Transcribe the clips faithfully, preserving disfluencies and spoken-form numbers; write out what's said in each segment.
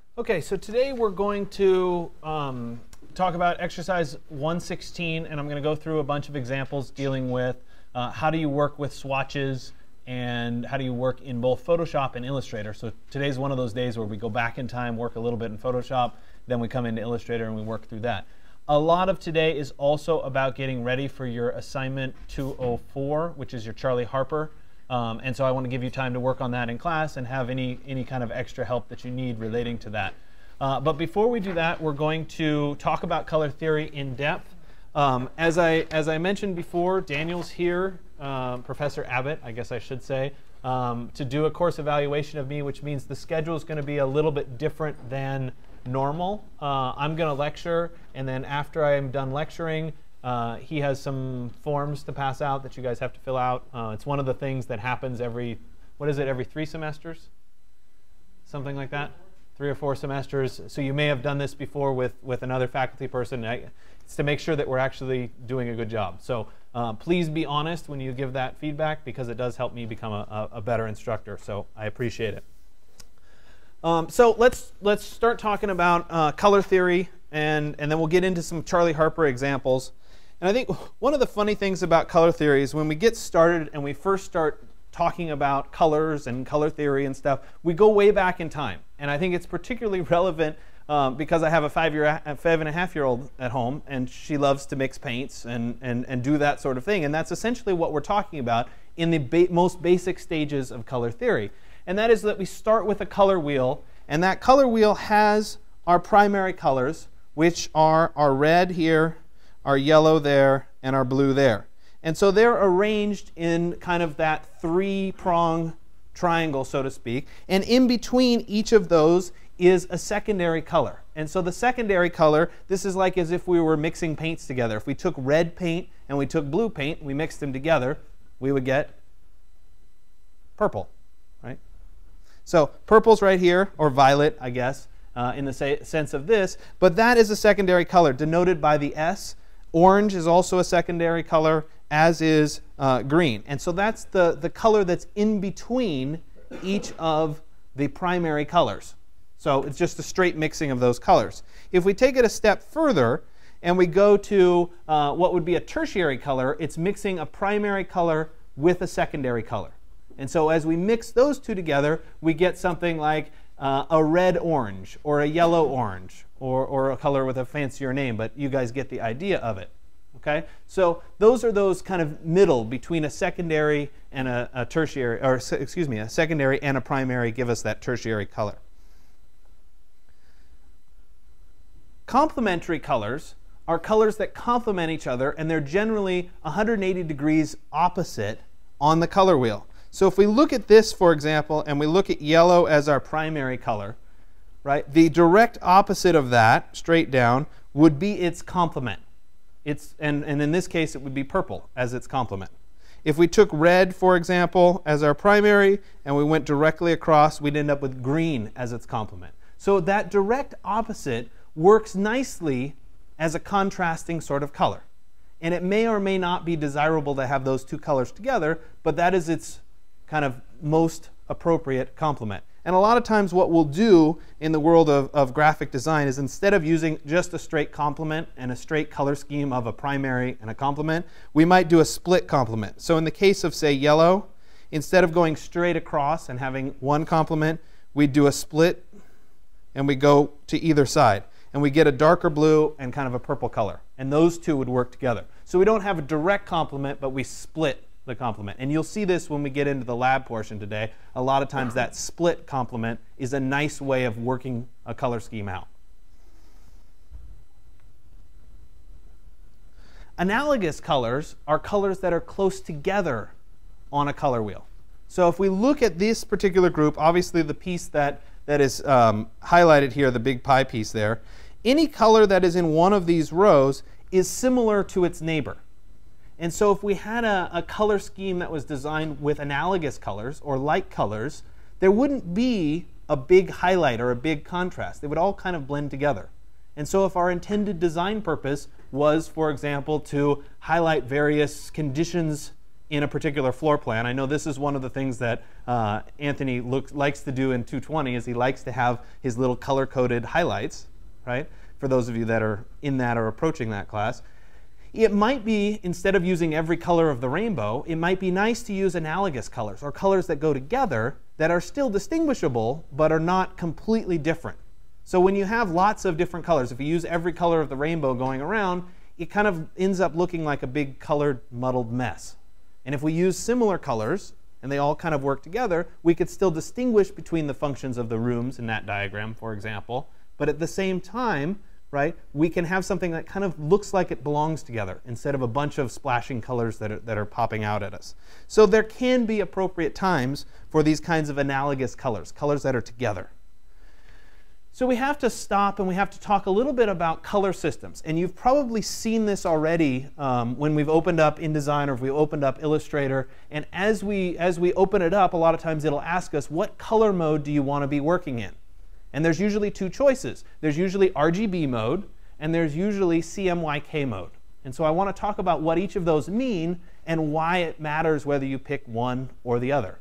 Okay, so today we're going to um, talk about exercise one sixteen, and I'm going to go through a bunch of examples dealing with uh, how do you work with swatches and how do you work in both Photoshop and Illustrator. So today's one of those days where we go back in time, work a little bit in Photoshop, then we come into Illustrator and we work through that. A lot of today is also about getting ready for your assignment two oh four, which is your Charlie Harper. Um, and so I want to give you time to work on that in class and have any, any kind of extra help that you need relating to that. Uh, but before we do that, we're going to talk about color theory in depth. Um, as, I, as I mentioned before, Daniel's here, um, Professor Abbott, I guess I should say, um, to do a course evaluation of me, which means the schedule is going to be a little bit different than normal. Uh, I'm going to lecture, and then after I'm done lecturing, Uh, he has some forms to pass out that you guys have to fill out. Uh, it's one of the things that happens every, what is it, every three semesters? Something like that? Three or four semesters. So you may have done this before with, with another faculty person. It's to make sure that we're actually doing a good job. So uh, please be honest when you give that feedback, because it does help me become a, a better instructor. So I appreciate it. Um, so let's, let's start talking about uh, color theory, and, and then we'll get into some Charlie Harper examples. And I think one of the funny things about color theory is when we get started and we first start talking about colors and color theory and stuff, we go way back in time. And I think it's particularly relevant um, because I have a five, year, a five and a half year old at home, and she loves to mix paints and, and, and do that sort of thing. And that's essentially what we're talking about in the ba most basic stages of color theory. And that is that we start with a color wheel, and that color wheel has our primary colors, which are our red here, our yellow there, and our blue there. And so they're arranged in kind of that three-prong triangle, so to speak. And in between each of those is a secondary color. And so the secondary color, this is like as if we were mixing paints together. If we took red paint and we took blue paint, we mixed them together, we would get purple, right? So purple's right here, or violet, I guess, uh, in the sense of this. But that is a secondary color denoted by the S. Orange is also a secondary color, as is uh, green. And so that's the, the color that's in between each of the primary colors. So it's just a straight mixing of those colors. If we take it a step further and we go to uh, what would be a tertiary color, it's mixing a primary color with a secondary color. And so as we mix those two together, we get something like uh, a red-orange or a yellow-orange, Or, or a color with a fancier name, but you guys get the idea of it. Okay? So those are those kind of middle between a secondary and a, a tertiary, or excuse me, a secondary and a primary give us that tertiary color. Complementary colors are colors that complement each other, and they're generally one hundred eighty degrees opposite on the color wheel. So if we look at this, for example, and we look at yellow as our primary color, right? The direct opposite of that, straight down, would be its complement. It's, and, and in this case, it would be purple as its complement. If we took red, for example, as our primary, and we went directly across, we'd end up with green as its complement. So that direct opposite works nicely as a contrasting sort of color. And it may or may not be desirable to have those two colors together, but that is its kind of most appropriate complement. And a lot of times what we'll do in the world of, of graphic design is, instead of using just a straight complement and a straight color scheme of a primary and a complement, we might do a split complement. So in the case of, say, yellow, instead of going straight across and having one complement, we do a split and we go to either side. And we get a darker blue and kind of a purple color. And those two would work together. So we don't have a direct complement, but we split the complement. And you'll see this when we get into the lab portion today. A lot of times that split complement is a nice way of working a color scheme out. Analogous colors are colors that are close together on a color wheel. So if we look at this particular group, obviously the piece that, that is um, highlighted here, the big pie piece there, any color that is in one of these rows is similar to its neighbor. And so if we had a, a color scheme that was designed with analogous colors or like colors, there wouldn't be a big highlight or a big contrast. They would all kind of blend together. And so if our intended design purpose was, for example, to highlight various conditions in a particular floor plan. I know this is one of the things that uh, Anthony looks, likes to do in two twenty, is he likes to have his little color-coded highlights, right? For those of you that are in that or approaching that class. It might be, instead of using every color of the rainbow, it might be nice to use analogous colors, or colors that go together that are still distinguishable but are not completely different. So when you have lots of different colors, if you use every color of the rainbow going around, it kind of ends up looking like a big colored muddled mess. And if we use similar colors, and they all kind of work together, we could still distinguish between the functions of the rooms in that diagram, for example. But at the same time, right, we can have something that kind of looks like it belongs together instead of a bunch of splashing colors that are, that are popping out at us. So there can be appropriate times for these kinds of analogous colors, colors that are together. So we have to stop and we have to talk a little bit about color systems. And you've probably seen this already um, when we've opened up InDesign or if we opened up Illustrator. And as we, as we open it up, a lot of times it'll ask us, what color mode do you want to be working in? And there's usually two choices. There's usually R G B mode, and there's usually C M Y K mode. And so I want to talk about what each of those mean and why it matters whether you pick one or the other.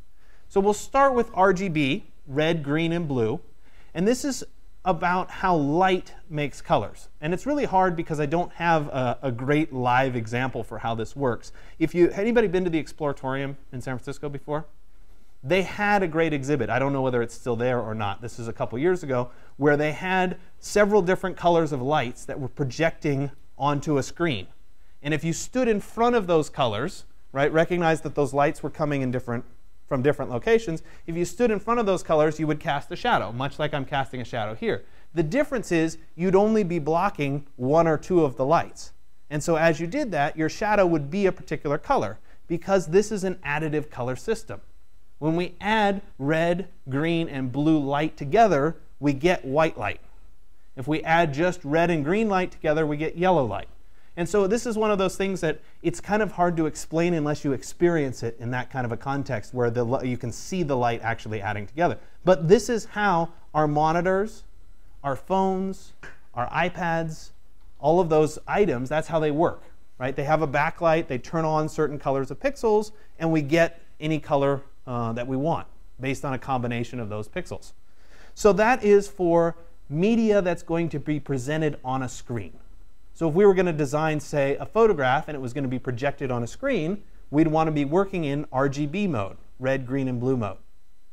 So we'll start with R G B, red, green, and blue. And this is about how light makes colors. And it's really hard because I don't have a, a great live example for how this works. If you, anybody been to the Exploratorium in San Francisco before? They had a great exhibit. I don't know whether it's still there or not. This is a couple years ago, where they had several different colors of lights that were projecting onto a screen. And if you stood in front of those colors, right, recognize that those lights were coming in different, from different locations. If you stood in front of those colors, you would cast a shadow, much like I'm casting a shadow here. The difference is you'd only be blocking one or two of the lights. And so as you did that, your shadow would be a particular color, because this is an additive color system. When we add red, green, and blue light together, we get white light. If we add just red and green light together, we get yellow light. And so this is one of those things that it's kind of hard to explain unless you experience it in that kind of a context where the, you can see the light actually adding together. But this is how our monitors, our phones, our iPads, all of those items, that's how they work, right? They have a backlight, they turn on certain colors of pixels, and we get any color Uh, that we want based on a combination of those pixels. So that is for media that's going to be presented on a screen. So if we were going to design, say, a photograph and it was going to be projected on a screen, we'd want to be working in R G B mode, red, green, and blue mode.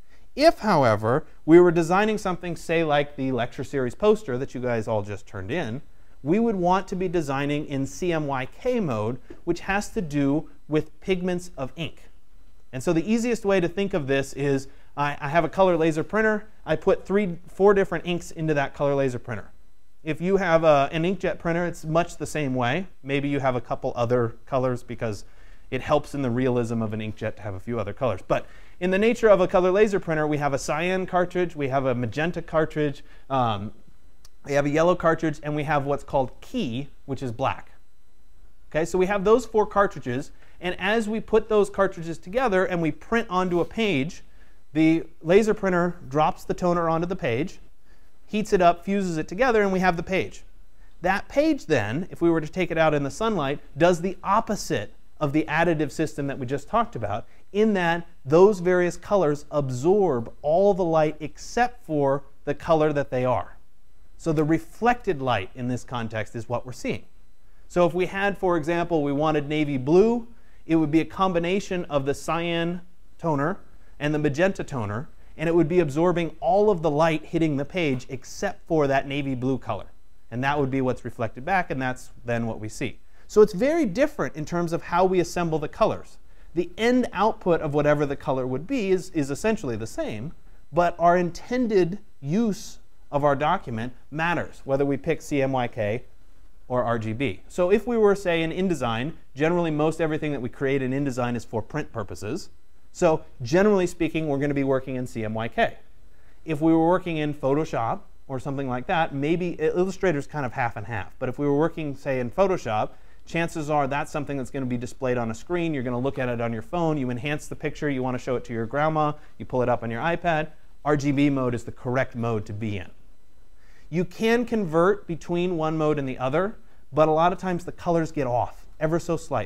If, however, we were designing something, say, like the lecture series poster that you guys all just turned in, we would want to be designing in C M Y K mode, which has to do with pigments of ink. And so the easiest way to think of this is I, I have a color laser printer. I put three, four different inks into that color laser printer. If you have a, an inkjet printer, it's much the same way. Maybe you have a couple other colors because it helps in the realism of an inkjet to have a few other colors. But in the nature of a color laser printer, we have a cyan cartridge, we have a magenta cartridge, um, we have a yellow cartridge, and we have what's called key, which is black. Okay, so we have those four cartridges. And as we put those cartridges together and we print onto a page, the laser printer drops the toner onto the page, heats it up, fuses it together, and we have the page. That page then, if we were to take it out in the sunlight, does the opposite of the additive system that we just talked about, in that those various colors absorb all the light except for the color that they are. So the reflected light in this context is what we're seeing. So if we had, for example, we wanted navy blue, it would be a combination of the cyan toner and the magenta toner, and it would be absorbing all of the light hitting the page except for that navy blue color. And that would be what's reflected back, and that's then what we see. So it's very different in terms of how we assemble the colors. The end output of whatever the color would be is, is essentially the same, but our intended use of our document matters, whether we pick C M Y K or R G B. So if we were, say, in InDesign, generally most everything that we create in InDesign is for print purposes. So generally speaking, we're going to be working in C M Y K. If we were working in Photoshop or something like that, maybe Illustrator's kind of half and half. But if we were working, say, in Photoshop, chances are that's something that's going to be displayed on a screen. You're going to look at it on your phone. You enhance the picture. You want to show it to your grandma. You pull it up on your iPad. R G B mode is the correct mode to be in. You can convert between one mode and the other, but a lot of times the colors get off ever so slightly.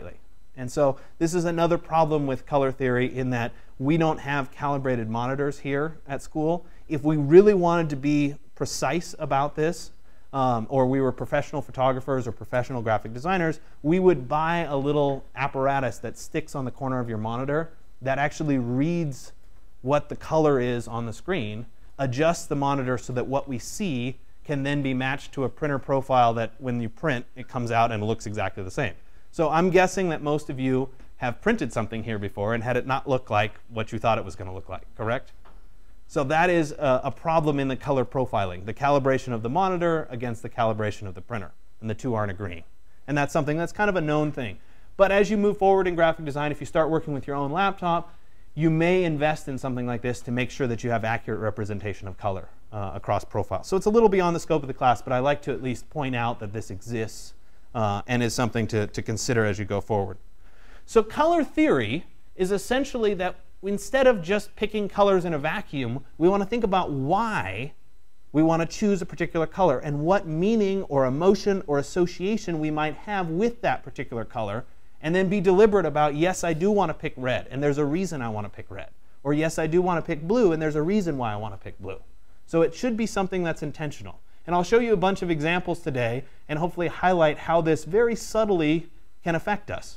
And so this is another problem with color theory in that we don't have calibrated monitors here at school. If we really wanted to be precise about this, um, or we were professional photographers or professional graphic designers, we would buy a little apparatus that sticks on the corner of your monitor that actually reads what the color is on the screen, adjusts the monitor so that what we see can then be matched to a printer profile that when you print, it comes out and looks exactly the same. So I'm guessing that most of you have printed something here before and had it not look like what you thought it was going to look like, correct? So that is a, a problem in the color profiling, the calibration of the monitor against the calibration of the printer, and the two aren't agreeing. And that's something that's kind of a known thing. But as you move forward in graphic design, if you start working with your own laptop, you may invest in something like this to make sure that you have accurate representation of color uh, across profiles. So it's a little beyond the scope of the class, but I like to at least point out that this exists uh, and is something to, to consider as you go forward. So color theory is essentially that instead of just picking colors in a vacuum, we want to think about why we want to choose a particular color and what meaning or emotion or association we might have with that particular color, and then be deliberate about, yes, I do want to pick red, and there's a reason I want to pick red. Or yes, I do want to pick blue, and there's a reason why I want to pick blue. So it should be something that's intentional. And I'll show you a bunch of examples today and hopefully highlight how this very subtly can affect us.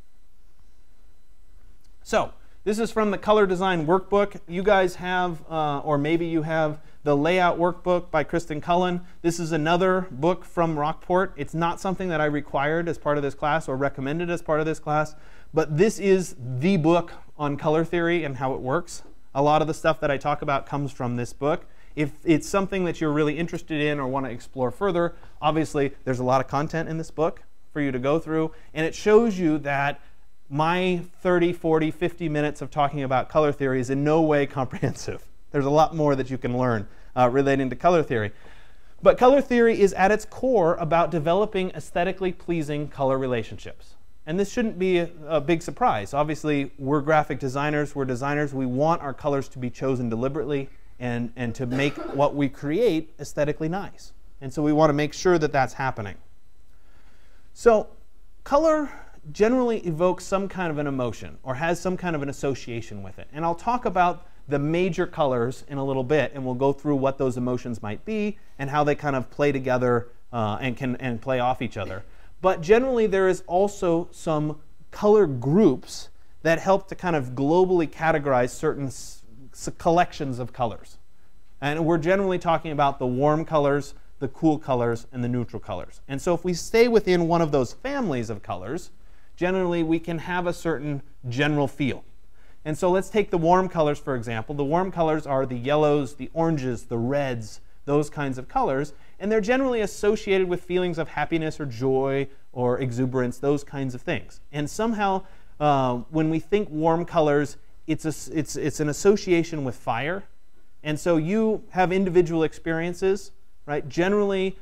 So this is from the Color Design Workbook. You guys have, uh, or maybe you have, the Layout Workbook by Kristen Cullen. This is another book from Rockport. It's not something that I required as part of this class or recommended as part of this class, but this is the book on color theory and how it works. A lot of the stuff that I talk about comes from this book. If it's something that you're really interested in or want to explore further, obviously there's a lot of content in this book for you to go through, and it shows you that my thirty, forty, fifty minutes of talking about color theory is in no way comprehensive. There's a lot more that you can learn uh, relating to color theory. But color theory is at its core about developing aesthetically pleasing color relationships. And this shouldn't be a, a big surprise. Obviously, we're graphic designers, we're designers, we want our colors to be chosen deliberately and, and to make what we create aesthetically nice. And so we want to make sure that that's happening. So color generally evokes some kind of an emotion or has some kind of an association with it. And I'll talk about the major colors in a little bit, and we'll go through what those emotions might be and how they kind of play together uh, and can and play off each other. But generally there is also some color groups that help to kind of globally categorize certain s collections of colors. And we're generally talking about the warm colors, the cool colors, and the neutral colors. And so if we stay within one of those families of colors, generally we can have a certain general feel. And so let's take the warm colors, for example. The warm colors are the yellows, the oranges, the reds, those kinds of colors. And they're generally associated with feelings of happiness or joy or exuberance, those kinds of things. And somehow, uh, when we think warm colors, it's, a, it's, it's an association with fire. And so you have individual experiences, right? Generally,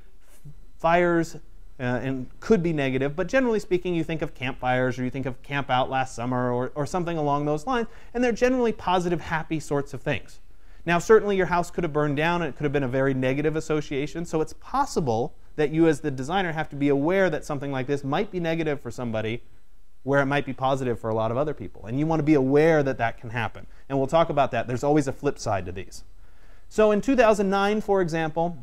fires Uh, and could be negative, but generally speaking, you think of campfires or you think of camp out last summer or, or something along those lines, and they're generally positive, happy sorts of things. Now, certainly your house could have burned down and it could have been a very negative association, so it's possible that you as the designer have to be aware that something like this might be negative for somebody where it might be positive for a lot of other people, and you want to be aware that that can happen. And we'll talk about that. There's always a flip side to these. So in two thousand nine, for example,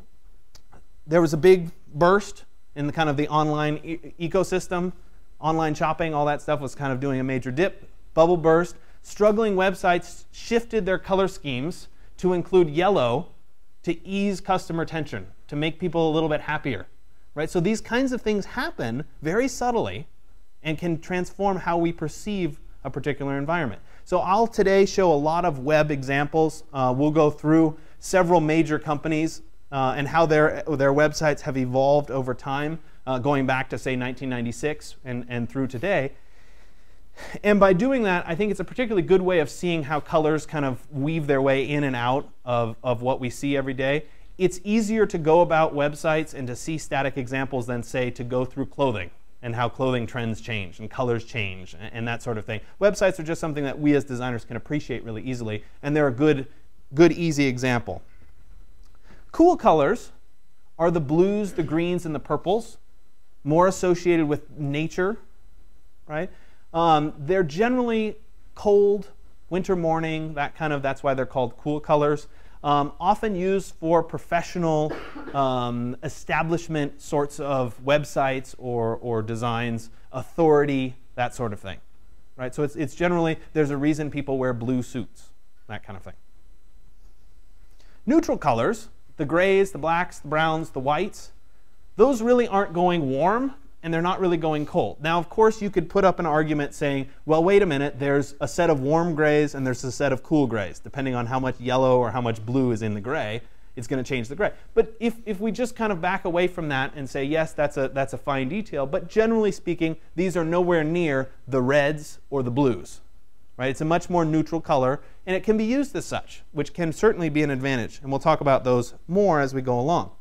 there was a big burst in the kind of the online e ecosystem. Online shopping, all that stuff was kind of doing a major dip. Bubble burst. Struggling websites shifted their color schemes to include yellow to ease customer tension, to make people a little bit happier. Right? So these kinds of things happen very subtly and can transform how we perceive a particular environment. So I'll today show a lot of web examples. Uh, we'll go through several major companies Uh, and how their, their websites have evolved over time, uh, going back to, say, nineteen ninety-six and, and through today. And by doing that, I think it's a particularly good way of seeing how colors kind of weave their way in and out of, of what we see every day. It's easier to go about websites and to see static examples than, say, to go through clothing and how clothing trends change and colors change and, and that sort of thing. Websites are just something that we as designers can appreciate really easily, and they're a good, good easy example. Cool colors are the blues, the greens, and the purples, more associated with nature, right? Um, they're generally cold, winter morning, that kind of, that's why they're called cool colors. Um, often used for professional um, establishment sorts of websites or, or designs, authority, that sort of thing. Right? So it's, it's generally, there's a reason people wear blue suits, that kind of thing. Neutral colors, the grays, the blacks, the browns, the whites, those really aren't going warm, and they're not really going cold. Now, of course, you could put up an argument saying, well, wait a minute, there's a set of warm grays and there's a set of cool grays. Depending on how much yellow or how much blue is in the gray, it's going to change the gray. But if, if we just kind of back away from that and say, yes, that's a, that's a fine detail, but generally speaking, these are nowhere near the reds or the blues. Right? It's a much more neutral color, and it can be used as such, which can certainly be an advantage. And we'll talk about those more as we go along.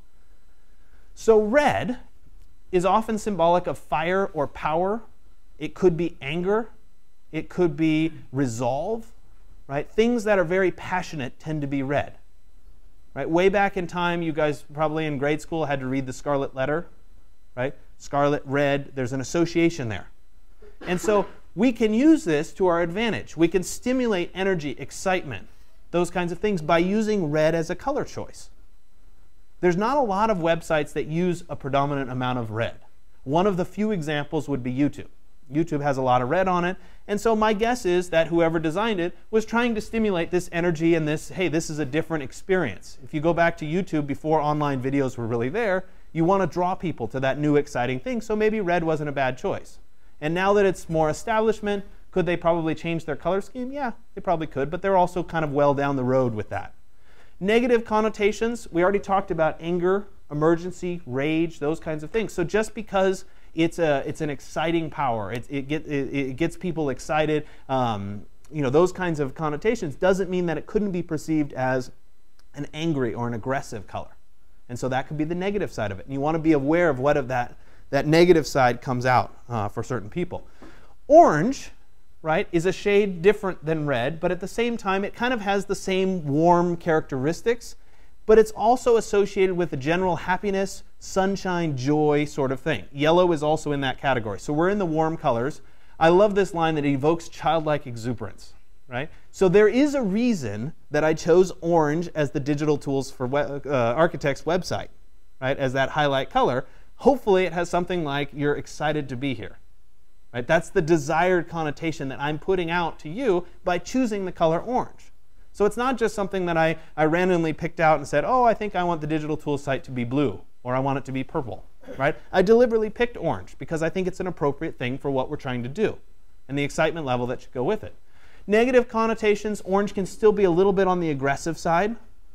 So red is often symbolic of fire or power. It could be anger. It could be resolve. Right? Things that are very passionate tend to be red. Right? Way back in time, you guys probably in grade school had to read the Scarlet Letter. Right? Scarlet, red, there's an association there. And so we can use this to our advantage. We can stimulate energy, excitement, those kinds of things by using red as a color choice. There's not a lot of websites that use a predominant amount of red. One of the few examples would be YouTube. YouTube has a lot of red on it, and so my guess is that whoever designed it was trying to stimulate this energy and this, hey, this is a different experience. If you go back to YouTube before online videos were really there, you want to draw people to that new exciting thing, so maybe red wasn't a bad choice. And now that it's more establishment, could they probably change their color scheme? Yeah, they probably could, but they're also kind of well down the road with that. Negative connotations, we already talked about anger, emergency, rage, those kinds of things. So just because it's, a, it's an exciting power, it, it, get, it, it gets people excited, um, you know, those kinds of connotations doesn't mean that it couldn't be perceived as an angry or an aggressive color. And so that could be the negative side of it. And you want to be aware of what of that, that negative side comes out uh, for certain people. Orange, right, is a shade different than red, but at the same time it kind of has the same warm characteristics, but it's also associated with a general happiness, sunshine, joy sort of thing. Yellow is also in that category. So we're in the warm colors. I love this line that evokes childlike exuberance, right? So there is a reason that I chose orange as the Digital Tools for uh, Architects website, right, as that highlight color. Hopefully it has something like you're excited to be here. Right? That's the desired connotation that I'm putting out to you by choosing the color orange. So it's not just something that I, I randomly picked out and said, oh, I think I want the Digital Tools site to be blue, or I want it to be purple. Right? I deliberately picked orange because I think it's an appropriate thing for what we're trying to do and the excitement level that should go with it. Negative connotations, orange can still be a little bit on the aggressive side.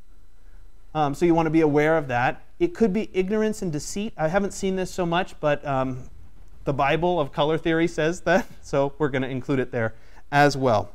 Um, so you want to be aware of that. It could be ignorance and deceit. I haven't seen this so much, but um, the Bible of color theory says that, so we're going to include it there as well.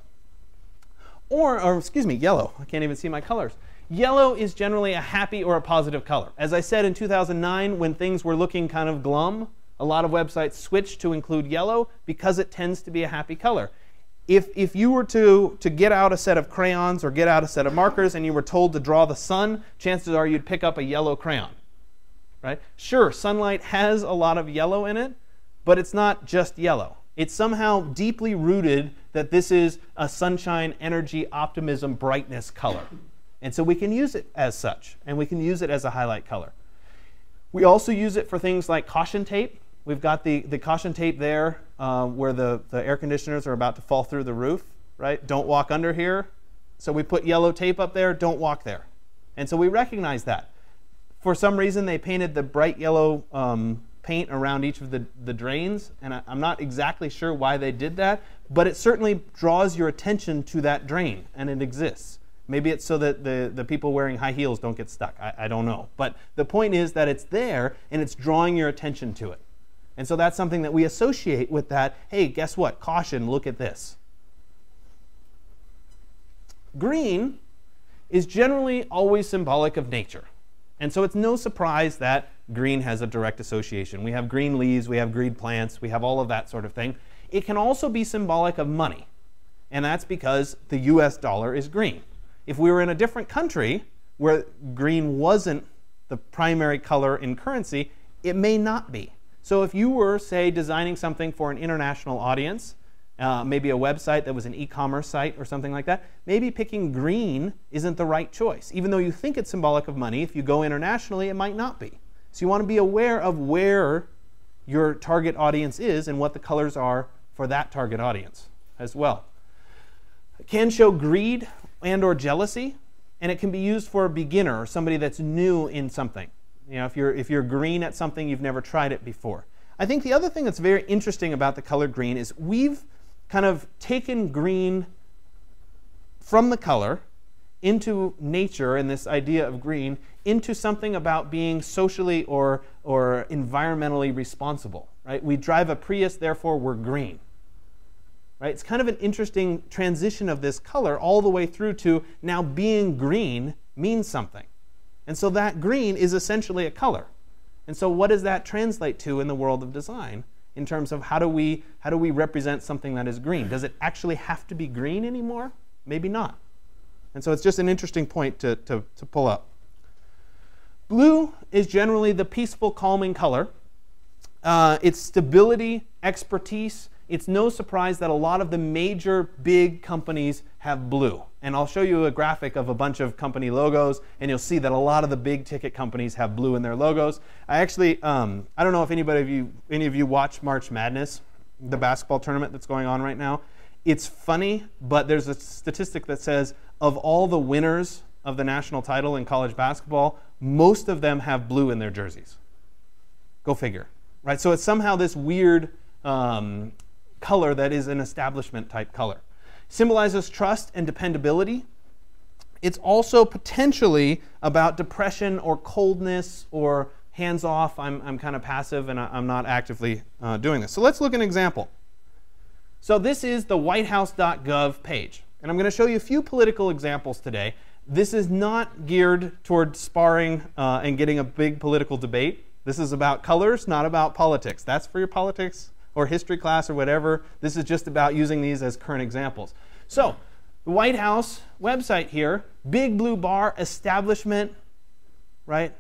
Or, or, excuse me, yellow. I can't even see my colors. Yellow is generally a happy or a positive color. As I said in two thousand nine, when things were looking kind of glum, a lot of websites switched to include yellow because it tends to be a happy color. If, if you were to, to get out a set of crayons or get out a set of markers and you were told to draw the sun, chances are you'd pick up a yellow crayon. Right? Sure, sunlight has a lot of yellow in it, but it's not just yellow. It's somehow deeply rooted that this is a sunshine, energy, optimism, brightness color. And so we can use it as such, and we can use it as a highlight color. We also use it for things like caution tape. We've got the, the caution tape there uh, where the, the air conditioners are about to fall through the roof, right? Don't walk under here. So we put yellow tape up there, don't walk there. And so we recognize that. For some reason, they painted the bright yellow um, paint around each of the, the drains, and I, I'm not exactly sure why they did that, but it certainly draws your attention to that drain, and it exists. Maybe it's so that the, the people wearing high heels don't get stuck. I, I don't know. But the point is that it's there, and it's drawing your attention to it. And so that's something that we associate with that, hey, guess what? Caution, look at this. Green is generally always symbolic of nature. And so it's no surprise that green has a direct association. We have green leaves, we have green plants, we have all of that sort of thing. It can also be symbolic of money. And that's because the U S dollar is green. If we were in a different country where green wasn't the primary color in currency, it may not be. So if you were, say, designing something for an international audience, uh, maybe a website that was an e-commerce site or something like that, maybe picking green isn't the right choice. Even though you think it's symbolic of money, if you go internationally, it might not be. So you want to be aware of where your target audience is and what the colors are for that target audience as well. It can show greed and or jealousy, and it can be used for a beginner or somebody that's new in something. You know, if you're, if you're green at something, you've never tried it before. I think the other thing that's very interesting about the color green is we've kind of taken green from the color into nature and this idea of green into something about being socially or, or environmentally responsible. Right? We drive a Prius, therefore we're green. Right? It's kind of an interesting transition of this color all the way through to now being green means something. And so that green is essentially a color. And so what does that translate to in the world of design in terms of how do we, how do we represent something that is green? Does it actually have to be green anymore? Maybe not. And so it's just an interesting point to, to, to pull up. Blue is generally the peaceful, calming color. Uh, it's stability, expertise. It's no surprise that a lot of the major big companies have blue. And I'll show you a graphic of a bunch of company logos, and you'll see that a lot of the big ticket companies have blue in their logos. I actually, um, I don't know if anybody of you, any of you watch March Madness, the basketball tournament that's going on right now. It's funny, but there's a statistic that says of all the winners of the national title in college basketball, most of them have blue in their jerseys. Go figure. Right? So it's somehow this weird um, color that is an establishment type color. Symbolizes trust and dependability. It's also potentially about depression or coldness or hands off. I'm, I'm kind of passive and I'm not actively uh, doing this. So let's look at an example. So this is the white house dot gov page. And I'm going to show you a few political examples today. This is not geared toward sparring uh, and getting a big political debate. This is about colors, not about politics. That's for your politics or history class or whatever. This is just about using these as current examples. So the White House website here, big blue bar, establishment, right?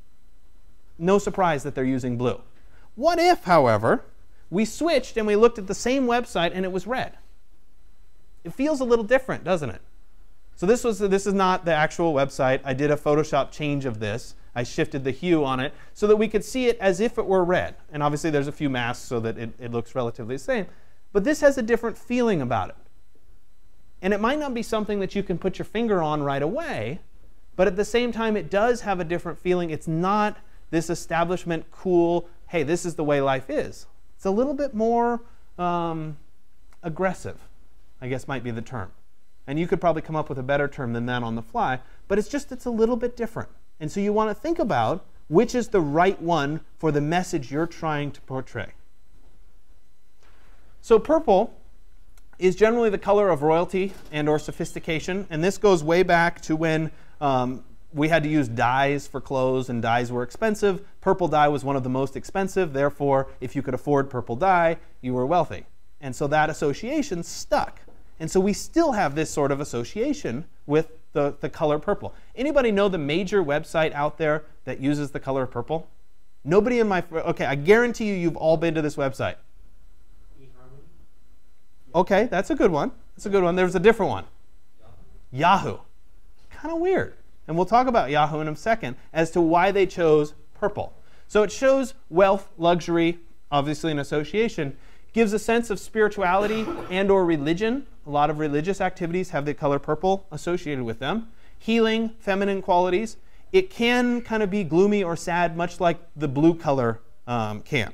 No surprise that they're using blue. What if, however, we switched and we looked at the same website and it was red? It feels a little different, doesn't it? So this was this is not the actual website. I did a Photoshop change of this. I shifted the hue on it so that we could see it as if it were red. And obviously there's a few masks so that it, it looks relatively the same. But this has a different feeling about it. And it might not be something that you can put your finger on right away, but at the same time it does have a different feeling. It's not this establishment cool, hey, this is the way life is. It's a little bit more um, aggressive, I guess might be the term. And you could probably come up with a better term than that on the fly, but it's just it's a little bit different. And so you want to think about which is the right one for the message you're trying to portray. So purple is generally the color of royalty and or sophistication. And this goes way back to when um, we had to use dyes for clothes and dyes were expensive. Purple dye was one of the most expensive. Therefore, if you could afford purple dye, you were wealthy. And so that association stuck. And so we still have this sort of association with the, the color purple. Anybody know the major website out there that uses the color purple? Nobody in my, okay, I guarantee you you've all been to this website. Okay, that's a good one. That's a good one. There's a different one. Yahoo. Yahoo. Kind of weird. And we'll talk about Yahoo in a second as to why they chose purple. So it shows wealth, luxury, obviously an association. Gives a sense of spirituality and or religion. A lot of religious activities have the color purple associated with them. Healing, feminine qualities. It can kind of be gloomy or sad, much like the blue color um, can.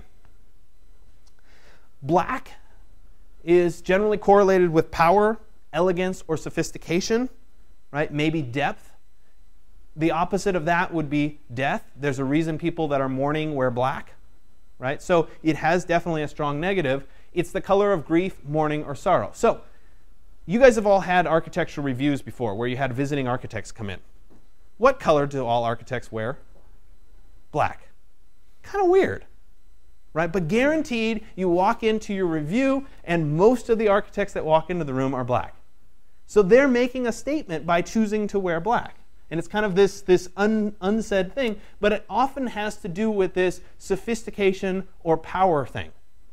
Black is generally correlated with power, elegance, or sophistication, right? Maybe depth. The opposite of that would be death. There's a reason people that are mourning wear black. Right? So it has definitely a strong negative. It's the color of grief, mourning, or sorrow. So you guys have all had architectural reviews before where you had visiting architects come in. What color do all architects wear? Black. Kind of weird. Right? But guaranteed you walk into your review and most of the architects that walk into the room are black. So they're making a statement by choosing to wear black. And it's kind of this, this un, unsaid thing, but it often has to do with this sophistication or power thing.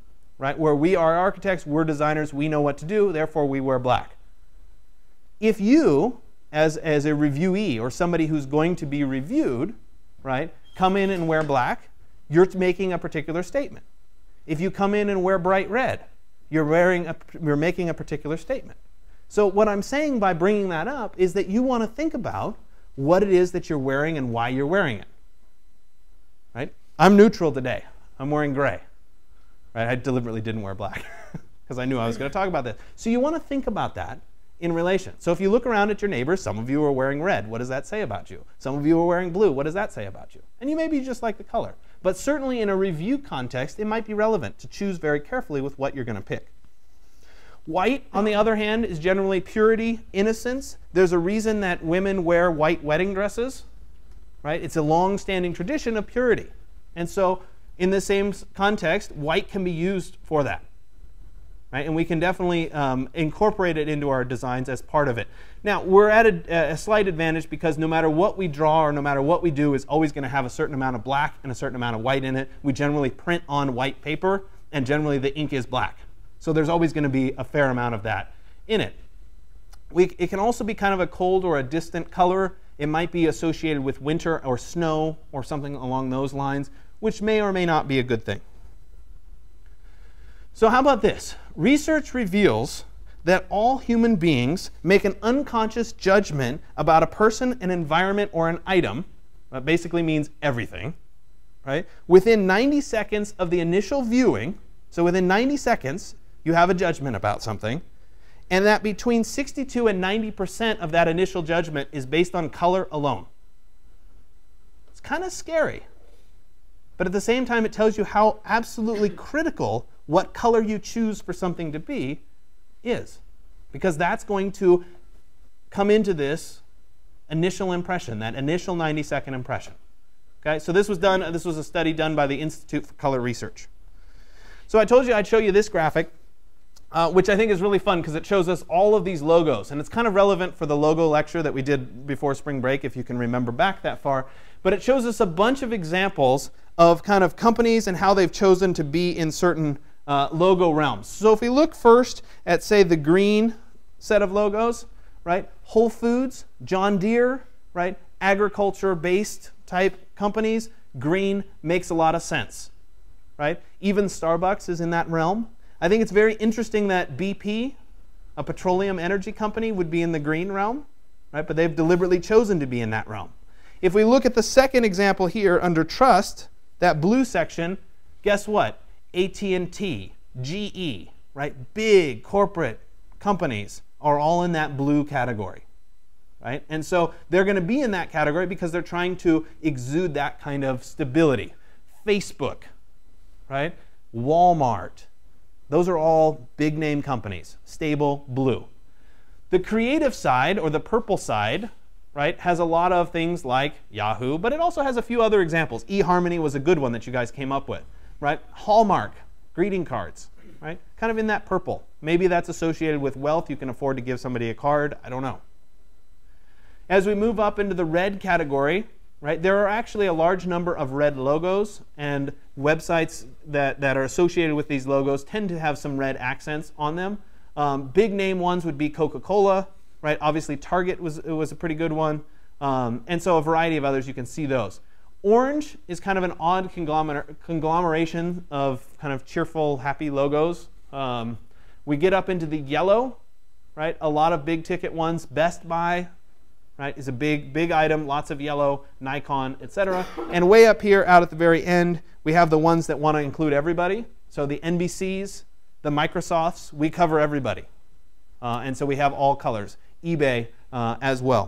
right? Where we are architects, we're designers, we know what to do, therefore we wear black. If you, as, as a reviewee or somebody who's going to be reviewed, right, come in and wear black, you're making a particular statement. If you come in and wear bright red, you're, wearing a, you're making a particular statement. So what I'm saying by bringing that up is that you want to think about what it is that you're wearing and why you're wearing it. Right? I'm neutral today. I'm wearing gray. Right? I deliberately didn't wear black because I knew I was going to talk about this. So you want to think about that in relation. So if you look around at your neighbors, some of you are wearing red. What does that say about you? Some of you are wearing blue. What does that say about you? And you maybe just like the color. But certainly in a review context, it might be relevant to choose very carefully with what you're going to pick. White, on the other hand, is generally purity, innocence. There's a reason that women wear white wedding dresses, right? It's a long-standing tradition of purity. And so in the same context, white can be used for that, right? And we can definitely um, incorporate it into our designs as part of it. Now, we're at a, a slight advantage because no matter what we draw or no matter what we do is always going to have a certain amount of black and a certain amount of white in it. We generally print on white paper, and generally the ink is black. So there's always going to be a fair amount of that in it. We, it can also be kind of a cold or a distant color. It might be associated with winter or snow or something along those lines, which may or may not be a good thing. So how about this? Research reveals that all human beings make an unconscious judgment about a person, an environment, or an item. That basically means everything, right? Within ninety seconds of the initial viewing, so within ninety seconds, you have a judgment about something, and that between sixty-two and ninety percent of that initial judgment is based on color alone. It's kind of scary. But at the same time, it tells you how absolutely critical what color you choose for something to be is. Because that's going to come into this initial impression, that initial ninety second impression. Okay, so this was done, this was a study done by the Institute for Color Research. So I told you I'd show you this graphic, uh, which I think is really fun because it shows us all of these logos. And it's kind of relevant for the logo lecture that we did before spring break, if you can remember back that far. But it shows us a bunch of examples of kind of companies and how they've chosen to be in certain uh, logo realms. So if we look first at, say, the green set of logos, right? Whole Foods, John Deere, right? Agriculture-based type companies, green makes a lot of sense. Right? Even Starbucks is in that realm. I think it's very interesting that B P, a petroleum energy company, would be in the green realm, right? But they've deliberately chosen to be in that realm. If we look at the second example here under trust, that blue section, guess what? A T and T, G E, right? Big corporate companies are all in that blue category, right? And so they're going to be in that category because they're trying to exude that kind of stability. Facebook, right? Walmart. Those are all big name companies, stable, blue. The creative side, or the purple side, right, has a lot of things like Yahoo, but it also has a few other examples. eHarmony was a good one that you guys came up with, right? Hallmark, greeting cards, right? Kind of in that purple. Maybe that's associated with wealth. You can afford to give somebody a card. I don't know. As we move up into the red category, right, there are actually a large number of red logos, and websites that, that are associated with these logos tend to have some red accents on them. Um, big name ones would be Coca-Cola, right? Obviously Target was, was a pretty good one. Um, and so a variety of others, you can see those. Orange is kind of an odd conglomer conglomeration of kind of cheerful, happy logos. Um, we get up into the yellow, right? A lot of big ticket ones. Best Buy, right, is a big, big item, lots of yellow, Nikon, et cetera. And way up here, out at the very end, we have the ones that want to include everybody. So the N B Cs, the Microsofts, we cover everybody. Uh, and so we have all colors. eBay uh, as well.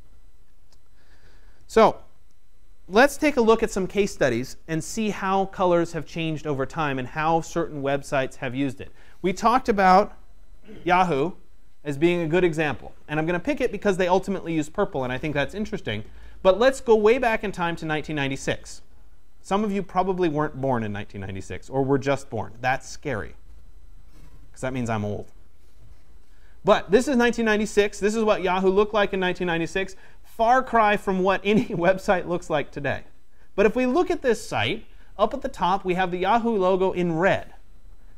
So let's take a look at some case studies and see how colors have changed over time and how certain websites have used it. We talked about Yahoo as being a good example. And I'm going to pick it because they ultimately use purple, and I think that's interesting. But let's go way back in time to nineteen ninety-six. Some of you probably weren't born in nineteen ninety-six, or were just born. That's scary, because that means I'm old. But this is nineteen ninety-six. This is what Yahoo looked like in nineteen ninety-six. Far cry from what any website looks like today. But if we look at this site, up at the top we have the Yahoo logo in red.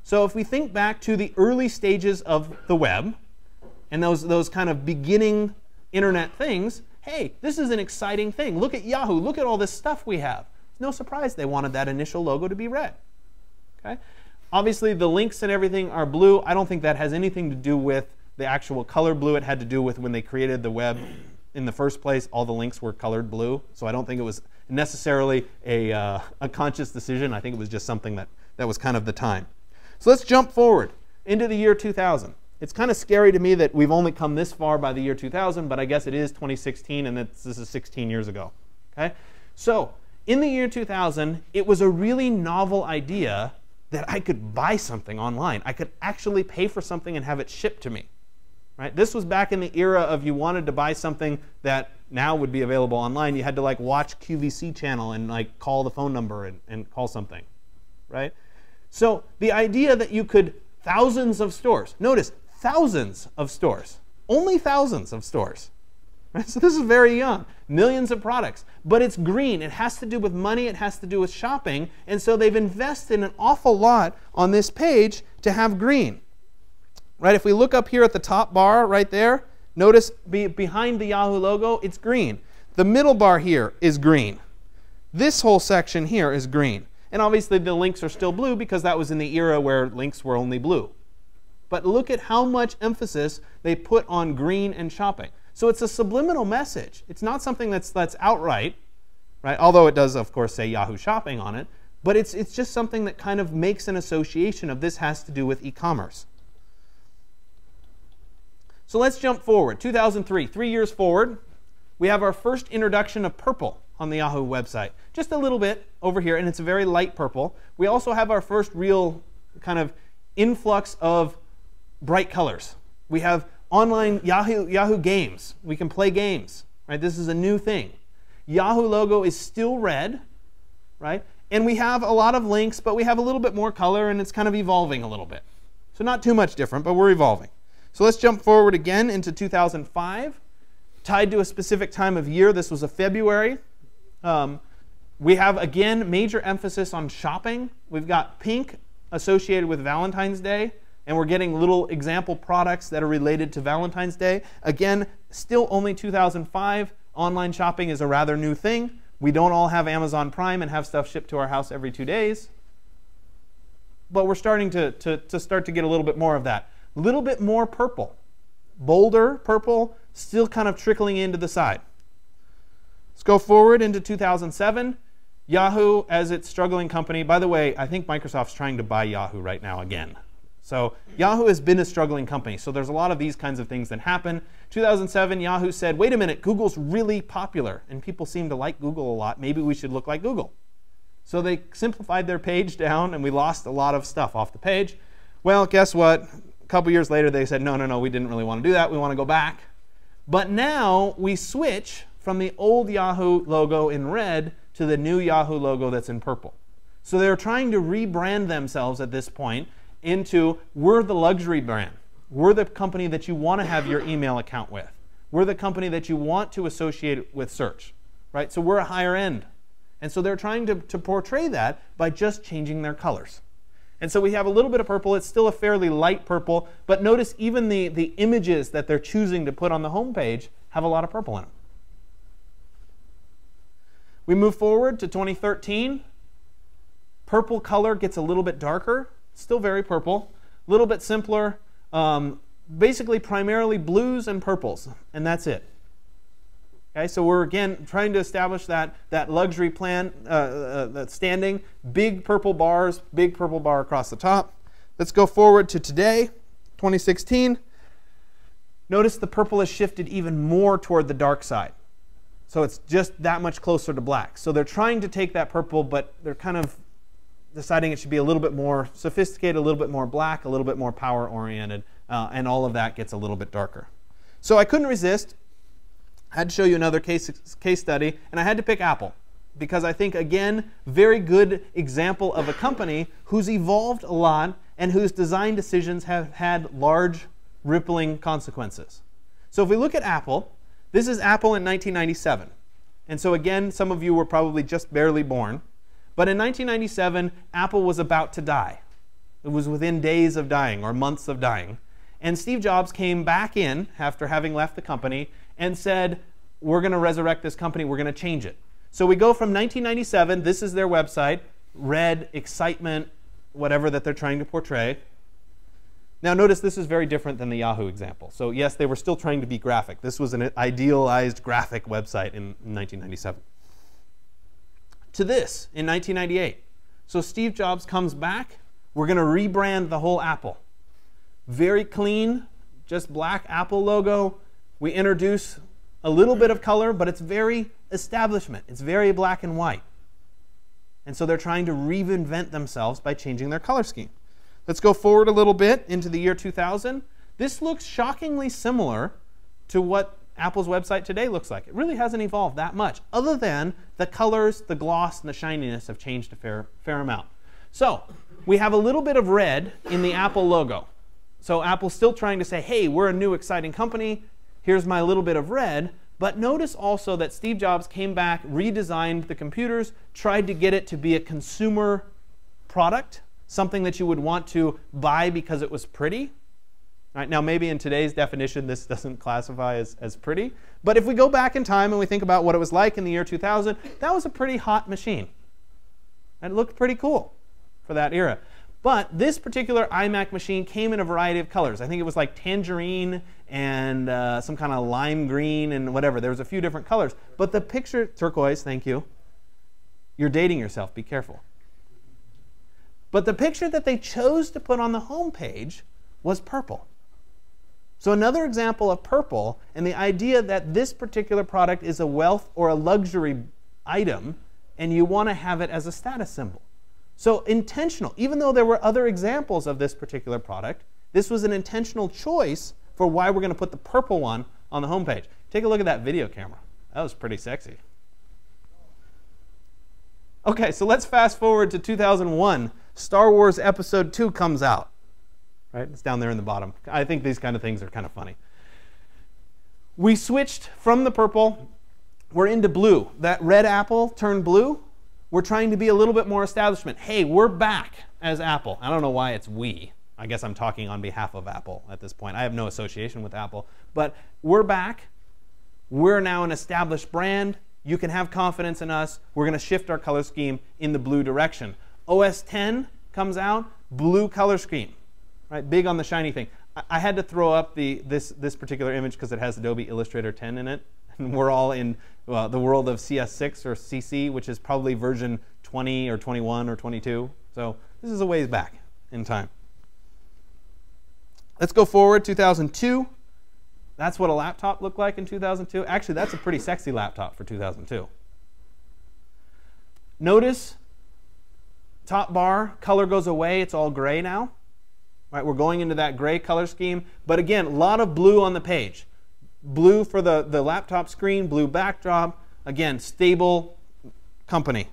So if we think back to the early stages of the web and those, those kind of beginning internet things, hey, this is an exciting thing. Look at Yahoo. Look at all this stuff we have. It's no surprise they wanted that initial logo to be red. Okay? Obviously, the links and everything are blue. I don't think that has anything to do with the actual color blue. It had to do with when they created the web in the first place, all the links were colored blue. So I don't think it was necessarily a, uh, a conscious decision. I think it was just something that, that was kind of the time. So let's jump forward into the year two thousand. It's kind of scary to me that we've only come this far by the year two thousand, but I guess it is twenty sixteen, and this is sixteen years ago. Okay? So in the year two thousand, it was a really novel idea that I could buy something online. I could actually pay for something and have it shipped to me. Right? This was back in the era of you wanted to buy something that now would be available online. You had to like watch Q V C channel and like call the phone number and, and call something. Right? So the idea that you could, thousands of stores, notice thousands of stores, only thousands of stores. Right? So this is very young, millions of products, but it's green. It has to do with money, it has to do with shopping, and so they've invested an awful lot on this page to have green. Right? If we look up here at the top bar right there, notice be, behind the Yahoo logo, it's green. The middle bar here is green. This whole section here is green. And obviously the links are still blue because that was in the era where links were only blue. But look at how much emphasis they put on green and shopping. So it's a subliminal message. It's not something that's, that's outright, right? Although it does, of course, say Yahoo Shopping on it. But it's, it's just something that kind of makes an association of this has to do with e-commerce. So let's jump forward. two thousand three, three years forward, we have our first introduction of purple on the Yahoo website. Just a little bit over here, and it's a very light purple. We also have our first real kind of influx of bright colors. We have online Yahoo, Yahoo games. We can play games. Right? This is a new thing. Yahoo logo is still red, right? And we have a lot of links, but we have a little bit more color, and it's kind of evolving a little bit. So not too much different, but we're evolving. So let's jump forward again into two thousand five, tied to a specific time of year. This was a February. Um, we have, again, major emphasis on shopping. We've got pink associated with Valentine's Day, and we're getting little example products that are related to Valentine's Day. Again, still only two thousand five. Online shopping is a rather new thing. We don't all have Amazon Prime and have stuff shipped to our house every two days. But we're starting to, to, to start to get a little bit more of that. A little bit more purple. Bolder purple, still kind of trickling into the side. Let's go forward into two thousand seven. Yahoo as its struggling company. By the way, I think Microsoft's trying to buy Yahoo right now again. So Yahoo has been a struggling company. So there's a lot of these kinds of things that happen. two thousand seven, Yahoo said, wait a minute, Google's really popular. And people seem to like Google a lot. Maybe we should look like Google. So they simplified their page down, and we lost a lot of stuff off the page. Well, guess what? A couple years later, they said, no, no, no, we didn't really want to do that. We want to go back. But now we switch from the old Yahoo logo in red to the new Yahoo logo that's in purple. So they're trying to rebrand themselves at this point into, we're the luxury brand. We're the company that you want to have your email account with. We're the company that you want to associate with search. Right? So we're a higher end. And so they're trying to, to portray that by just changing their colors. And so we have a little bit of purple. It's still a fairly light purple. But notice even the, the images that they're choosing to put on the home page have a lot of purple in them. We move forward to twenty thirteen. Purple color gets a little bit darker. Still very purple. A little bit simpler. Um, basically primarily blues and purples. And that's it. Okay, so we're again trying to establish that, that luxury plan, uh, uh, that standing, big purple bars, big purple bar across the top. Let's go forward to today, twenty sixteen. Notice the purple has shifted even more toward the dark side. So it's just that much closer to black. So they're trying to take that purple, but they're kind of deciding it should be a little bit more sophisticated, a little bit more black, a little bit more power-oriented, uh, and all of that gets a little bit darker. So I couldn't resist. I had to show you another case, case study, and I had to pick Apple because I think, again, very good example of a company who's evolved a lot and whose design decisions have had large rippling consequences. So if we look at Apple, this is Apple in nineteen ninety-seven. And so again, some of you were probably just barely born. But in nineteen ninety-seven, Apple was about to die. It It was within days of dying or months of dying. And Steve Jobs came back in after having left the company and said, we're going to resurrect this company, we're going to change it. So we go from nineteen ninety-seven, this is their website, red, excitement, whatever that they're trying to portray. Now notice this is very different than the Yahoo example. So yes, they were still trying to be graphic. This was an idealized graphic website in nineteen ninety-seven. To this in nineteen ninety-eight. So Steve Jobs comes back, we're going to rebrand the whole Apple. Very clean, just black Apple logo. We introduce a little bit of color, but it's very establishment. It's very black and white. And so they're trying to reinvent themselves by changing their color scheme. Let's go forward a little bit into the year two thousand. This looks shockingly similar to what Apple's website today looks like. It really hasn't evolved that much, other than the colors, the gloss, and the shininess have changed a fair, fair amount. So we have a little bit of red in the Apple logo. So Apple's still trying to say, hey, we're a new exciting company. Here's my little bit of red. But notice also that Steve Jobs came back, redesigned the computers, tried to get it to be a consumer product, something that you would want to buy because it was pretty. Right, now, maybe in today's definition, this doesn't classify as, as pretty. But if we go back in time and we think about what it was like in the year two thousand, that was a pretty hot machine. And it looked pretty cool for that era. But this particular iMac machine came in a variety of colors. I think it was like tangerine and uh, some kind of lime green and whatever. There was a few different colors. But the picture, turquoise, thank you. You're dating yourself, be careful. But the picture that they chose to put on the home page was purple. So another example of purple and the idea that this particular product is a wealth or a luxury item and you want to have it as a status symbol. So intentional, even though there were other examples of this particular product, this was an intentional choice for why we're going to put the purple one on the home page. Take a look at that video camera. That was pretty sexy. Okay, so let's fast forward to two thousand one. Star Wars Episode two comes out. Right? It's down there in the bottom. I think these kind of things are kind of funny. We switched from the purple. We're into blue. That red Apple turned blue. We're trying to be a little bit more establishment. Hey, we're back as Apple. I don't know why it's we. I guess I'm talking on behalf of Apple at this point. I have no association with Apple. But we're back. We're now an established brand. You can have confidence in us. We're going to shift our color scheme in the blue direction. O S ten comes out, blue color scheme. Right? Big on the shiny thing. I, I had to throw up the, this, this particular image because it has Adobe Illustrator ten in it. And we're all in well, the world of C S six or C C, which is probably version twenty or twenty-one or twenty-two. So this is a ways back in time. Let's go forward, two thousand two. That's what a laptop looked like in two thousand two. Actually, that's a pretty sexy laptop for two thousand two. Notice, top bar, color goes away. It's all gray now. Right, we're going into that gray color scheme. But again, a lot of blue on the page. Blue for the, the laptop screen, blue backdrop. Again, stable company.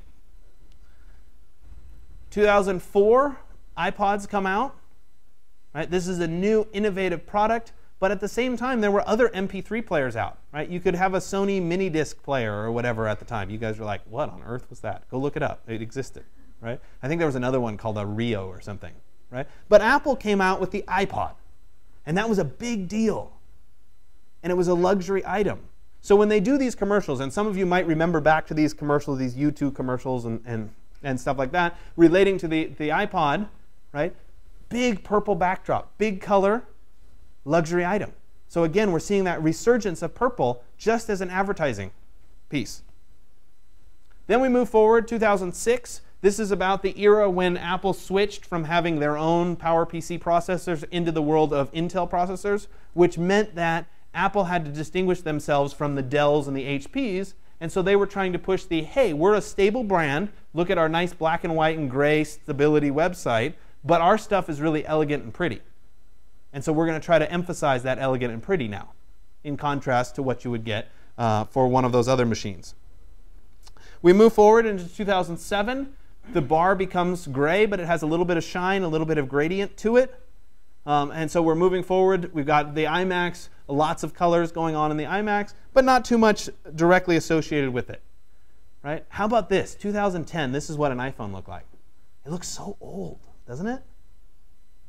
two thousand four, iPods come out. Right, this is a new innovative product. But at the same time, there were other M P three players out. Right? You could have a Sony mini disc player or whatever at the time. You guys were like, what on earth was that? Go look it up. It existed. Right? I think there was another one called a Rio or something. Right? But Apple came out with the iPod. And that was a big deal. And it was a luxury item. So when they do these commercials, and some of you might remember back to these commercials, these U two commercials and, and, and stuff like that, relating to the, the iPod, right? Big purple backdrop, big color, luxury item. So again, we're seeing that resurgence of purple just as an advertising piece. Then we move forward, two thousand six. This is about the era when Apple switched from having their own PowerPC processors into the world of Intel processors, which meant that Apple had to distinguish themselves from the Dells and the H Ps, and so they were trying to push the, hey, we're a stable brand, look at our nice black and white and gray stability website, but our stuff is really elegant and pretty. And so we're going to try to emphasize that elegant and pretty now, in contrast to what you would get uh, for one of those other machines. We move forward into two thousand seven. The bar becomes gray, but it has a little bit of shine, a little bit of gradient to it. Um, and so we're moving forward. We've got the iMacs, lots of colors going on in the iMacs, but not too much directly associated with it. Right? How about this? two thousand ten, this is what an iPhone looked like. It looks so old, doesn't it?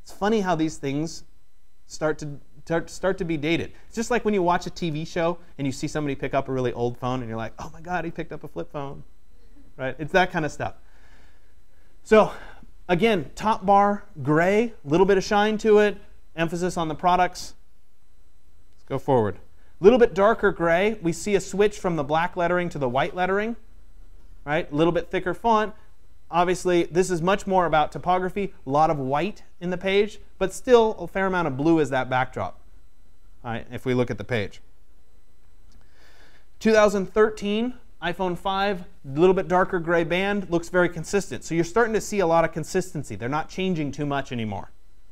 It's funny how these things start to start, start to be dated. It's just like when you watch a T V show and you see somebody pick up a really old phone and you're like, oh my God, he picked up a flip phone. Right? It's that kind of stuff. So again, top bar, gray, a little bit of shine to it, emphasis on the products. Let's go forward. A little bit darker gray, we see a switch from the black lettering to the white lettering. Right? A little bit thicker font. Obviously, this is much more about typography, a lot of white in the page, but still a fair amount of blue as that backdrop, all right, if we look at the page. two thousand thirteen, iPhone five, a little bit darker gray band, looks very consistent. So you're starting to see a lot of consistency. They're not changing too much anymore.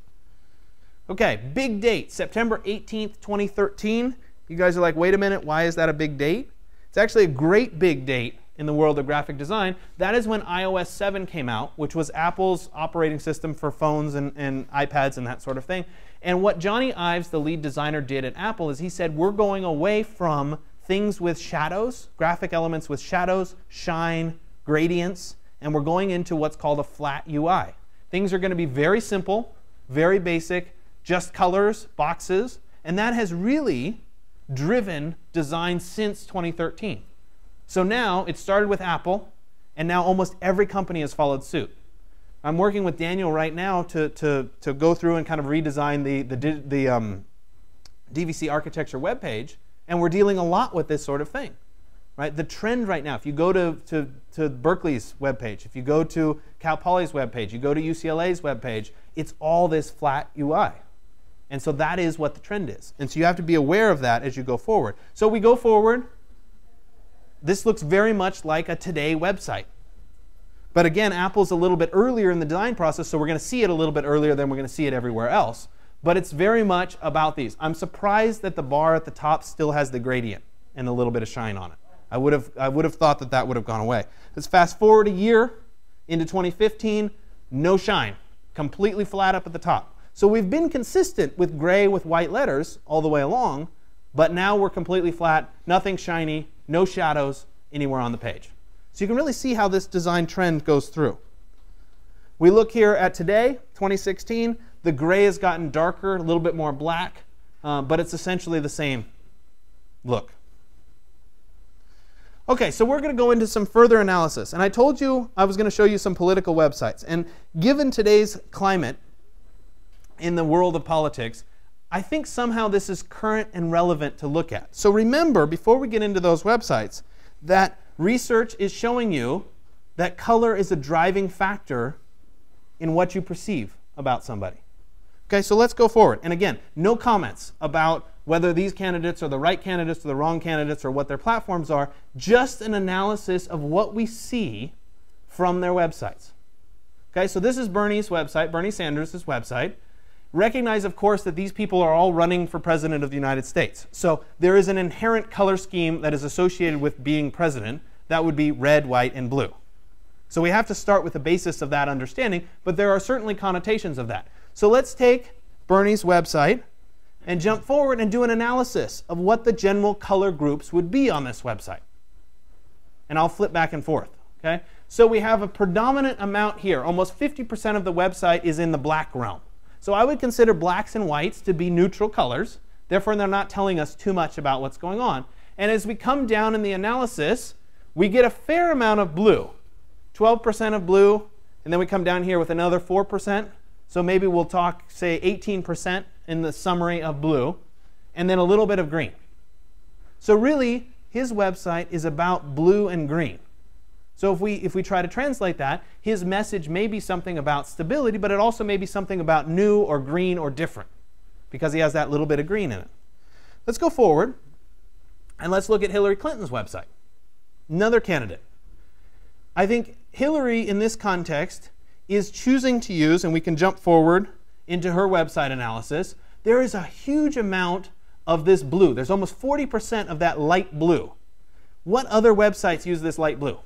Okay, big date, September eighteenth, twenty thirteen. You guys are like, wait a minute, why is that a big date? It's actually a great big date in the world of graphic design. That is when i O S seven came out, which was Apple's operating system for phones and, and iPads and that sort of thing. And what Johnny Ives, the lead designer, did at Apple is he said, we're going away from things with shadows, graphic elements with shadows, shine, gradients, and we're going into what's called a flat U I. Things are going to be very simple, very basic, just colors, boxes, and that has really driven design since twenty thirteen. So now, it started with Apple, and now almost every company has followed suit. I'm working with Daniel right now to, to, to go through and kind of redesign the, the, the um, D V C architecture webpage, and we're dealing a lot with this sort of thing. Right? The trend right now, if you go to, to, to Berkeley's webpage, if you go to Cal Poly's webpage, you go to U C L A's webpage, it's all this flat U I. And so that is what the trend is. And so you have to be aware of that as you go forward. So we go forward. This looks very much like a Today website. But again, Apple's a little bit earlier in the design process, so we're going to see it a little bit earlier than we're going to see it everywhere else. But it's very much about these. I'm surprised that the bar at the top still has the gradient and a little bit of shine on it. I would have, I would have thought that that would have gone away. Let's fast forward a year into twenty fifteen, no shine, completely flat up at the top. So we've been consistent with gray with white letters all the way along, but now we're completely flat, nothing shiny, no shadows anywhere on the page. So you can really see how this design trend goes through. We look here at today, twenty sixteen. The gray has gotten darker, a little bit more black, uh, but it's essentially the same look. Okay, so we're going to go into some further analysis. And I told you I was going to show you some political websites. And given today's climate in the world of politics, I think somehow this is current and relevant to look at. So remember, before we get into those websites, that research is showing you that color is a driving factor in what you perceive about somebody. Okay, so let's go forward. And again, no comments about whether these candidates are the right candidates or the wrong candidates or what their platforms are, just an analysis of what we see from their websites. Okay, so this is Bernie's website, Bernie Sanders' website. Recognize, of course, that these people are all running for president of the United States. So there is an inherent color scheme that is associated with being president. That would be red, white, and blue. So we have to start with the basis of that understanding, but there are certainly connotations of that. So let's take Bernie's website and jump forward and do an analysis of what the general color groups would be on this website. And I'll flip back and forth. Okay? So we have a predominant amount here. Almost fifty percent of the website is in the black realm. So I would consider blacks and whites to be neutral colors. Therefore, they're not telling us too much about what's going on. And as we come down in the analysis, we get a fair amount of blue. twelve percent of blue, and then we come down here with another four percent. So maybe we'll talk, say, eighteen percent in the summary of blue, and then a little bit of green. So really, his website is about blue and green. So if we, if we try to translate that, his message may be something about stability, but it also may be something about new or green or different, because he has that little bit of green in it. Let's go forward, and let's look at Hillary Clinton's website. Another candidate. I think Hillary, in this context, is choosing to use, and we can jump forward into her website analysis, there is a huge amount of this blue. There's almost forty percent of that light blue. What other websites use this light blue?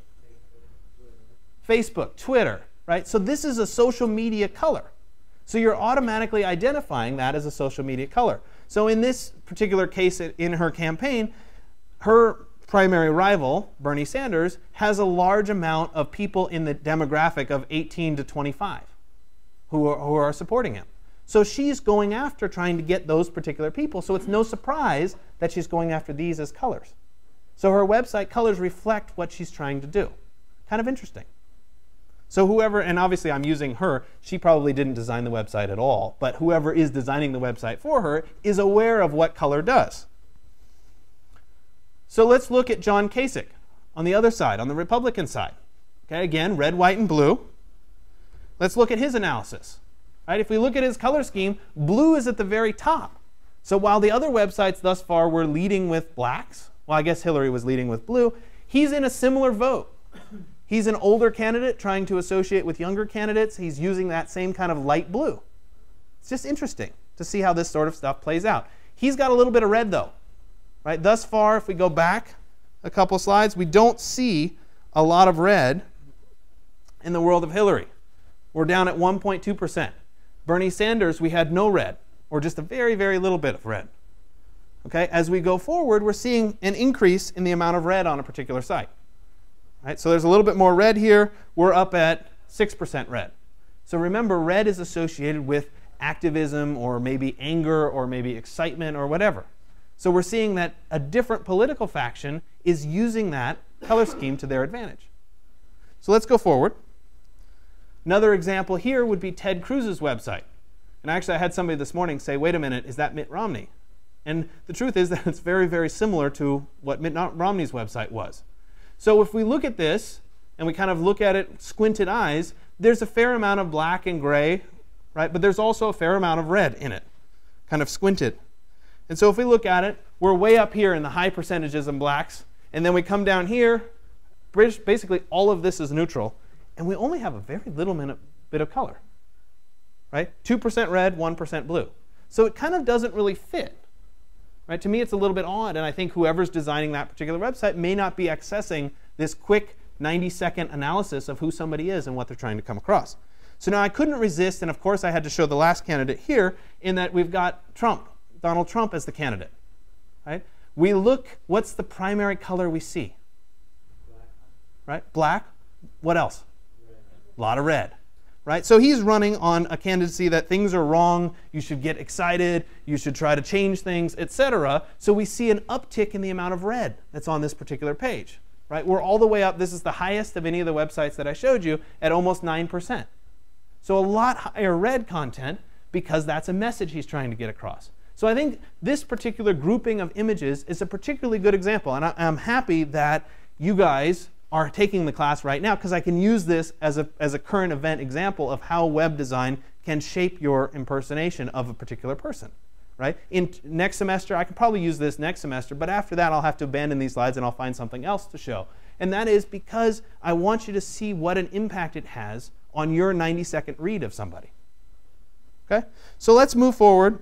Facebook, Twitter, right? So this is a social media color. So you're automatically identifying that as a social media color. So in this particular case in her campaign, her primary rival, Bernie Sanders, has a large amount of people in the demographic of eighteen to twenty-five who are, who are supporting him. So she's going after trying to get those particular people. So it's no surprise that she's going after these as colors. So her website colors reflect what she's trying to do. Kind of interesting. So whoever, and obviously I'm using her, she probably didn't design the website at all, but whoever is designing the website for her is aware of what color does. So let's look at John Kasich on the other side, on the Republican side. Okay, again, red, white, and blue. Let's look at his analysis. Right? If we look at his color scheme, blue is at the very top. So while the other websites thus far were leading with blacks, well, I guess Hillary was leading with blue, he's in a similar vote. He's an older candidate trying to associate with younger candidates. He's using that same kind of light blue. It's just interesting to see how this sort of stuff plays out. He's got a little bit of red, though. Right? Thus far, if we go back a couple slides, we don't see a lot of red in the world of Hillary. We're down at one point two percent. Bernie Sanders, we had no red, or just a very, very little bit of red. Okay? As we go forward, we're seeing an increase in the amount of red on a particular site. Right, so there's a little bit more red here. We're up at six percent red. So remember, red is associated with activism or maybe anger or maybe excitement or whatever. So we're seeing that a different political faction is using that color scheme to their advantage. So let's go forward. Another example here would be Ted Cruz's website. And actually, I had somebody this morning say, wait a minute, is that Mitt Romney? And the truth is that it's very, very similar to what Mitt Romney's website was. So if we look at this, and we kind of look at it squinted eyes, there's a fair amount of black and gray, right? But there's also a fair amount of red in it, kind of squinted. And so if we look at it, we're way up here in the high percentages in blacks. And then we come down here, basically all of this is neutral. And we only have a very little bit of color, right? two percent red, one percent blue. So it kind of doesn't really fit. Right? To me, it's a little bit odd, and I think whoever's designing that particular website may not be accessing this quick ninety second analysis of who somebody is and what they're trying to come across. So now I couldn't resist, and of course I had to show the last candidate here, in that we've got Trump, Donald Trump as the candidate. Right? We look, what's the primary color we see? Black. Right? Black. What else? Red. A lot of red. Right? So he's running on a candidacy that things are wrong, you should get excited, you should try to change things, et cetera. So we see an uptick in the amount of red that's on this particular page. Right? We're all the way up. This is the highest of any of the websites that I showed you at almost nine percent. So a lot higher red content because that's a message he's trying to get across. So I think this particular grouping of images is a particularly good example. And I, I'm happy that you guys are taking the class right now because I can use this as a, as a current event example of how web design can shape your impersonation of a particular person. Right? In next semester, I can probably use this next semester, but after that I'll have to abandon these slides and I'll find something else to show. And that is because I want you to see what an impact it has on your ninety second read of somebody. Okay? So let's move forward.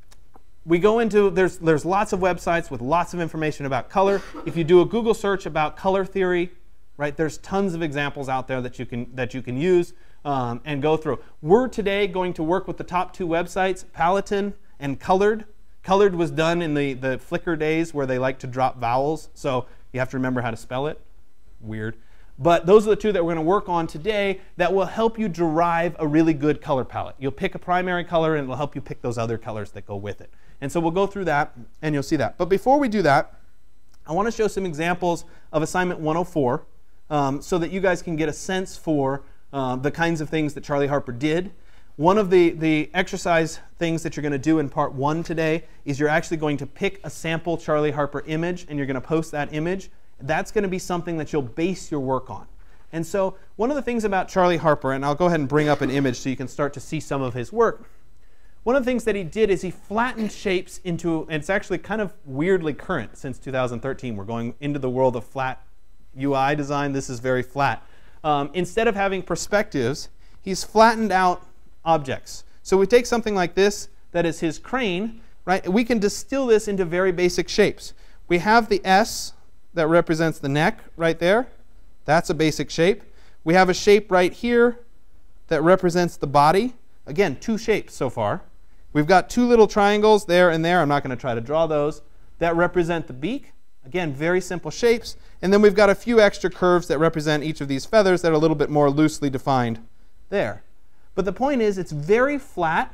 We go into, there's, there's lots of websites with lots of information about color. If you do a Google search about color theory, right, there's tons of examples out there that you can, that you can use um, and go through. We're today going to work with the top two websites, Palatine and Colored. Colored was done in the, the Flickr days where they like to drop vowels, so you have to remember how to spell it. Weird. But those are the two that we're going to work on today that will help you derive a really good color palette. You'll pick a primary color and it will help you pick those other colors that go with it. And so we'll go through that and you'll see that. But before we do that, I want to show some examples of assignment one oh four um, so that you guys can get a sense for uh, the kinds of things that Charlie Harper did. One of the, the exercise things that you're going to do in part one today is you're actually going to pick a sample Charlie Harper image and you're going to post that image. That's going to be something that you'll base your work on. And so one of the things about Charlie Harper, and I'll go ahead and bring up an image so you can start to see some of his work. One of the things that he did is he flattened shapes into, and it's actually kind of weirdly current since two thousand thirteen. We're going into the world of flat U I design. This is very flat. Um, instead of having perspectives, he's flattened out objects. So we take something like this that is his crane, right? We can distill this into very basic shapes. We have the S that represents the neck right there. That's a basic shape. We have a shape right here that represents the body. Again, two shapes so far. We've got two little triangles there and there. I'm not going to try to draw those. That represent the beak. Again, very simple shapes. And then we've got a few extra curves that represent each of these feathers that are a little bit more loosely defined there. But the point is, it's very flat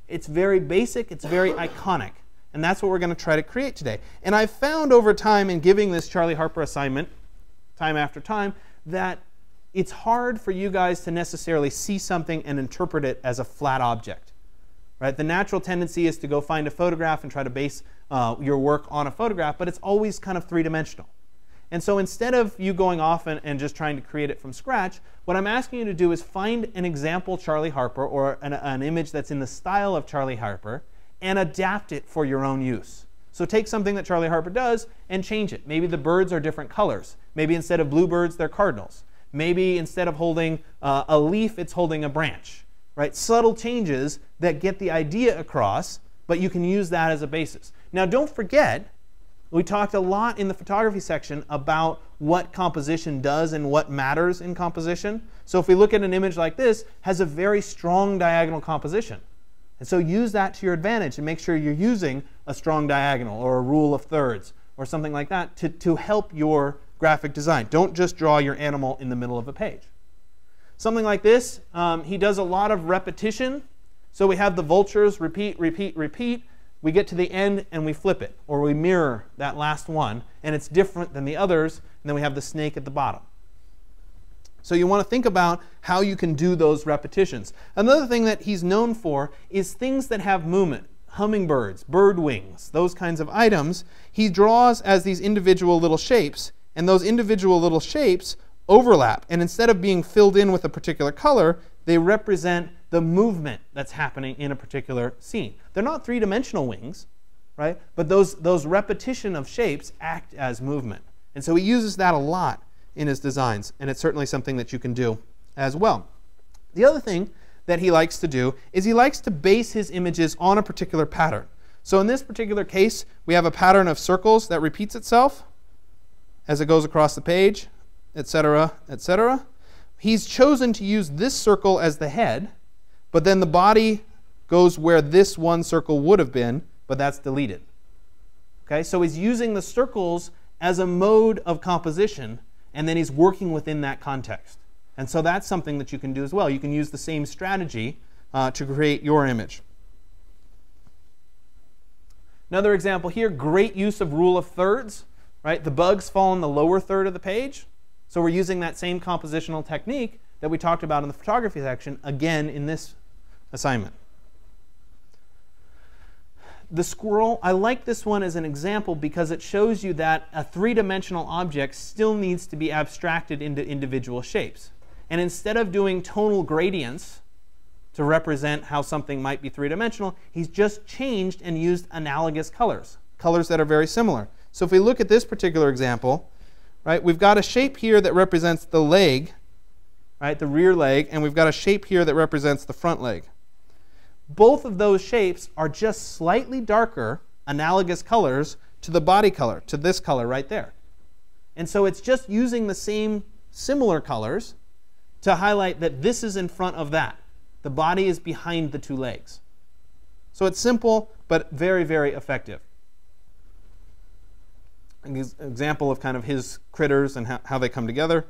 It's very basic, it's very iconic. And that's what we're going to try to create today. And I've found over time in giving this Charlie Harper assignment, time after time, that it's hard for you guys to necessarily see something and interpret it as a flat object. Right? The natural tendency is to go find a photograph and try to base uh, your work on a photograph, but it's always kind of three-dimensional. And so instead of you going off and, and just trying to create it from scratch, what I'm asking you to do is find an example Charlie Harper or an, an image that's in the style of Charlie Harper and adapt it for your own use. So take something that Charlie Harper does and change it. Maybe the birds are different colors. Maybe instead of bluebirds, they're cardinals. Maybe instead of holding uh, a leaf, it's holding a branch. Right? Subtle changes that get the idea across, but you can use that as a basis. Now don't forget, we talked a lot in the photography section about what composition does and what matters in composition. So if we look at an image like this, it has a very strong diagonal composition. And so use that to your advantage and make sure you're using a strong diagonal or a rule of thirds or something like that to, to help your graphic design. Don't just draw your animal in the middle of a page. Something like this, um, he does a lot of repetition. So we have the vultures, repeat, repeat, repeat. We get to the end and we flip it, or we mirror that last one, and it's different than the others, and then we have the snake at the bottom. So you want to think about how you can do those repetitions. Another thing that he's known for is things that have movement. Hummingbirds, bird wings, those kinds of items, he draws as these individual little shapes, and those individual little shapes overlap. And instead of being filled in with a particular color, they represent the movement that's happening in a particular scene. They're not three-dimensional wings, right? But those, those repetition of shapes act as movement. And so he uses that a lot in his designs, and it's certainly something that you can do as well. The other thing that he likes to do is he likes to base his images on a particular pattern. So in this particular case, we have a pattern of circles that repeats itself as it goes across the page, et cetera, et cetera. He's chosen to use this circle as the head, but then the body goes where this one circle would have been, but that's deleted. Okay, so he's using the circles as a mode of composition, and then he's working within that context. And so that's something that you can do as well. You can use the same strategy uh, to create your image. Another example here, great use of rule of thirds. Right? The bugs fall in the lower third of the page. So we're using that same compositional technique that we talked about in the photography section again in this assignment. The squirrel, I like this one as an example because it shows you that a three-dimensional object still needs to be abstracted into individual shapes. And instead of doing tonal gradients to represent how something might be three-dimensional, he's just changed and used analogous colors, colors that are very similar. So if we look at this particular example, right, we've got a shape here that represents the leg, right, the rear leg, and we've got a shape here that represents the front leg. Both of those shapes are just slightly darker, analogous colors to the body color, to this color right there. And so it's just using the same similar colors to highlight that this is in front of that. The body is behind the two legs. So it's simple, but very, very effective. An example of kind of his critters and how, how they come together.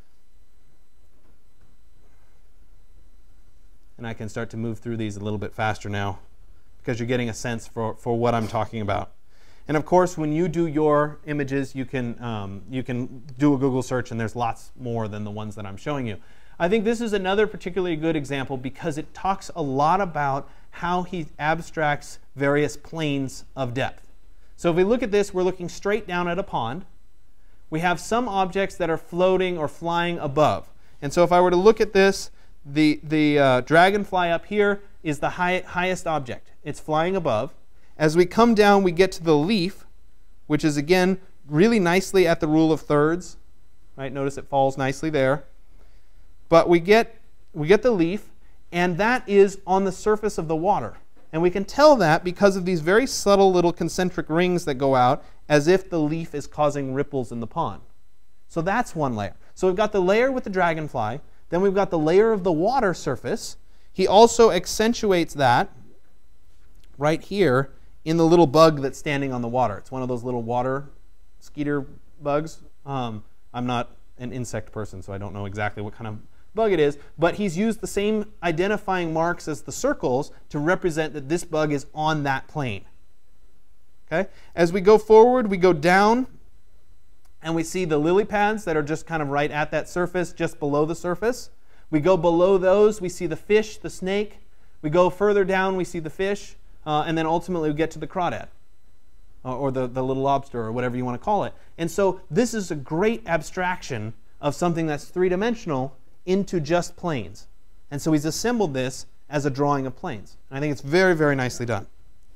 And I can start to move through these a little bit faster now because you're getting a sense for, for what I'm talking about. And of course, when you do your images, you can, um, you can do a Google search, and there's lots more than the ones that I'm showing you. I think this is another particularly good example because it talks a lot about how he abstracts various planes of depth. So if we look at this, we're looking straight down at a pond. We have some objects that are floating or flying above. And so if I were to look at this, the, the uh, dragonfly up here is the high, highest object. It's flying above. As we come down, we get to the leaf, which is, again, really nicely at the rule of thirds. Right? Notice it falls nicely there. But we get, we get the leaf, and that is on the surface of the water. And we can tell that because of these very subtle little concentric rings that go out, as if the leaf is causing ripples in the pond. So that's one layer. So we've got the layer with the dragonfly. Then we've got the layer of the water surface. He also accentuates that right here in the little bug that's standing on the water. It's one of those little water skeeter bugs. Um, I'm not an insect person, so I don't know exactly what kind of bug it is, but he's used the same identifying marks as the circles to represent that this bug is on that plane. Okay? As we go forward, we go down, and we see the lily pads that are just kind of right at that surface, just below the surface. We go below those, we see the fish, the snake. We go further down, we see the fish, uh, and then ultimately we get to the crawdad, uh, or the, the little lobster, or whatever you want to call it. And so this is a great abstraction of something that's three-dimensional into just planes. And so he's assembled this as a drawing of planes. And I think it's very, very nicely done.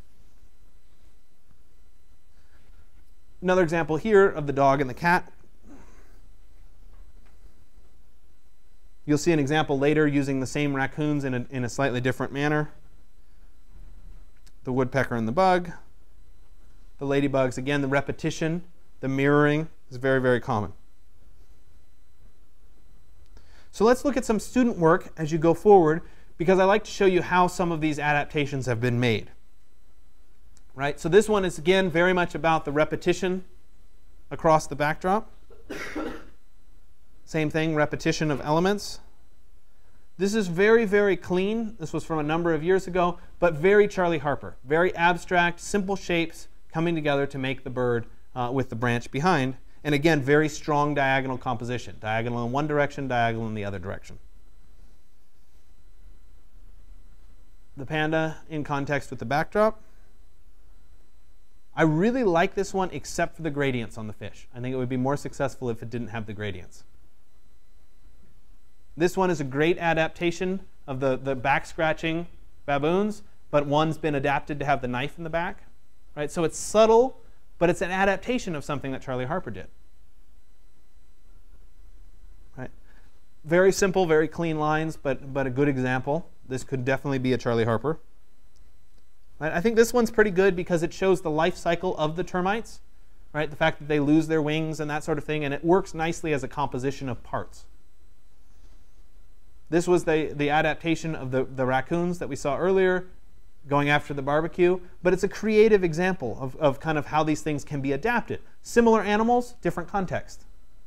Another example here of the dog and the cat. You'll see an example later using the same raccoons in a, in a slightly different manner. The woodpecker and the bug. The ladybugs, again, the repetition, the mirroring is very, very common. So let's look at some student work as you go forward, because I like to show you how some of these adaptations have been made. Right? So this one is, again, very much about the repetition across the backdrop. Same thing, repetition of elements. This is very, very clean. This was from a number of years ago, but very Charlie Harper. Very abstract, simple shapes coming together to make the bird uh, with the branch behind. And again, very strong diagonal composition. Diagonal in one direction, diagonal in the other direction. The panda in context with the backdrop. I really like this one except for the gradients on the fish. I think it would be more successful if it didn't have the gradients. This one is a great adaptation of the, the back scratching baboons, but one's been adapted to have the knife in the back. Right? So it's subtle, but it's an adaptation of something that Charlie Harper did. Right? Very simple, very clean lines, but, but a good example. This could definitely be a Charlie Harper. Right? I think this one's pretty good because it shows the life cycle of the termites. Right? The fact that they lose their wings and that sort of thing, and it works nicely as a composition of parts. This was the, the adaptation of the, the raccoons that we saw earlier, going after the barbecue, but it's a creative example of, of kind of how these things can be adapted. Similar animals, different context.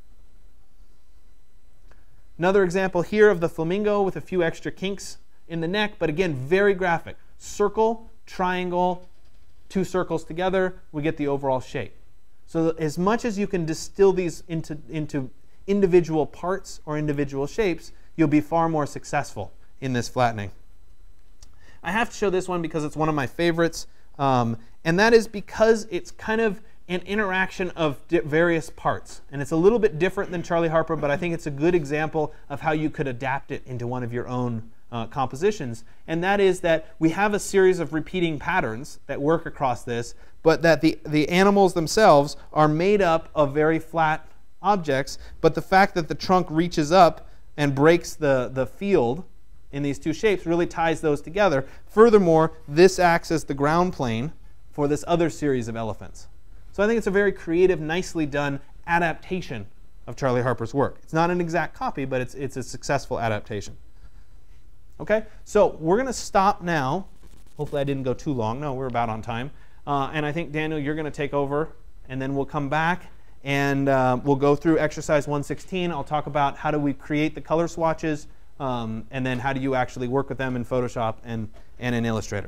Another example here of the flamingo with a few extra kinks in the neck, but again, very graphic. Circle, triangle, two circles together, we get the overall shape. So as much as you can distill these into, into individual parts or individual shapes, you'll be far more successful in this flattening. I have to show this one because it's one of my favorites, um, and that is because it's kind of an interaction of various parts. And it's a little bit different than Charlie Harper, but I think it's a good example of how you could adapt it into one of your own uh, compositions. And that is that we have a series of repeating patterns that work across this, but that the, the animals themselves are made up of very flat objects, but the fact that the trunk reaches up and breaks the, the field in these two shapes really ties those together. Furthermore, this acts as the ground plane for this other series of elephants. So I think it's a very creative, nicely done adaptation of Charlie Harper's work. It's not an exact copy, but it's, it's a successful adaptation. Okay, so we're going to stop now. Hopefully I didn't go too long. No, we're about on time. Uh, and I think, Daniel, you're going to take over, and then we'll come back. And uh, we'll go through exercise one sixteen. I'll talk about how do we create the color swatches, um, and then how do you actually work with them in Photoshop and, and in Illustrator.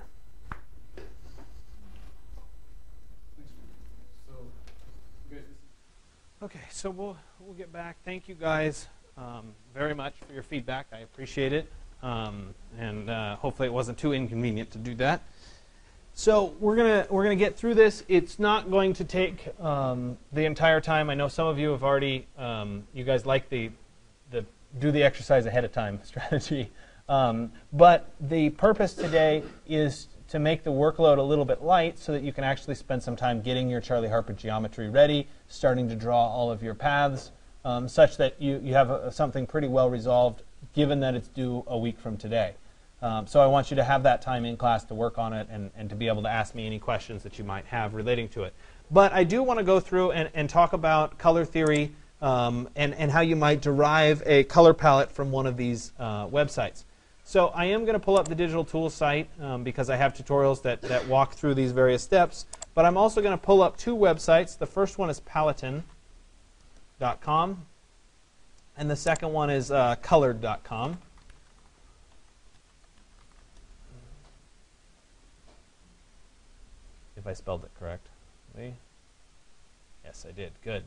Okay, so we'll, we'll get back. Thank you guys um, very much for your feedback. I appreciate it. Um, and uh, hopefully it wasn't too inconvenient to do that. So we're gonna we're gonna get through this. It's not going to take um, the entire time. I know some of you have already. Um, you guys like the the do the exercise ahead of time strategy, um, but the purpose today is to make the workload a little bit light, so that you can actually spend some time getting your Charlie Harper geometry ready, starting to draw all of your paths, um, such that you you have a, something pretty well resolved, given that it's due a week from today. Um, so I want you to have that time in class to work on it and, and to be able to ask me any questions that you might have relating to it. But I do want to go through and, and talk about color theory um, and, and how you might derive a color palette from one of these uh, websites. So I am going to pull up the Digital Tools site um, because I have tutorials that, that walk through these various steps. But I'm also going to pull up two websites. The first one is Paleton dot com. And the second one is uh, colored dot com. If I spelled it correctly. Yes, I did. Good.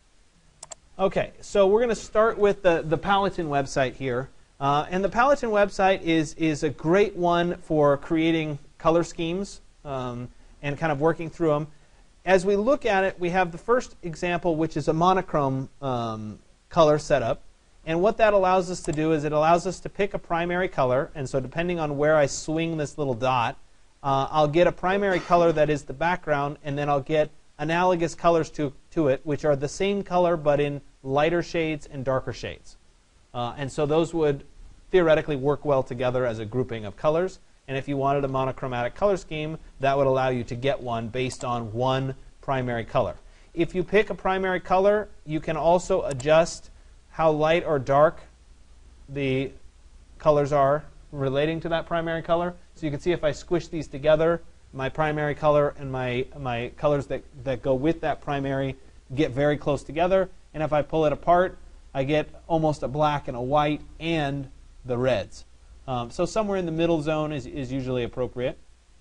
Okay, so we're going to start with the, the Paladin website here. Uh, and the Paladin website is, is a great one for creating color schemes um, and kind of working through them. As we look at it, we have the first example, which is a monochrome um, color setup. And what that allows us to do is it allows us to pick a primary color. And so depending on where I swing this little dot, uh, I'll get a primary color that is the background, and then I'll get analogous colors to, to it, which are the same color but in lighter shades and darker shades. Uh, and so those would theoretically work well together as a grouping of colors. And if you wanted a monochromatic color scheme, that would allow you to get one based on one primary color. If you pick a primary color, you can also adjust how light or dark the colors are relating to that primary color. So you can see if I squish these together, my primary color and my, my colors that, that go with that primary get very close together. And if I pull it apart, I get almost a black and a white and the reds. Um, so somewhere in the middle zone is, is usually appropriate.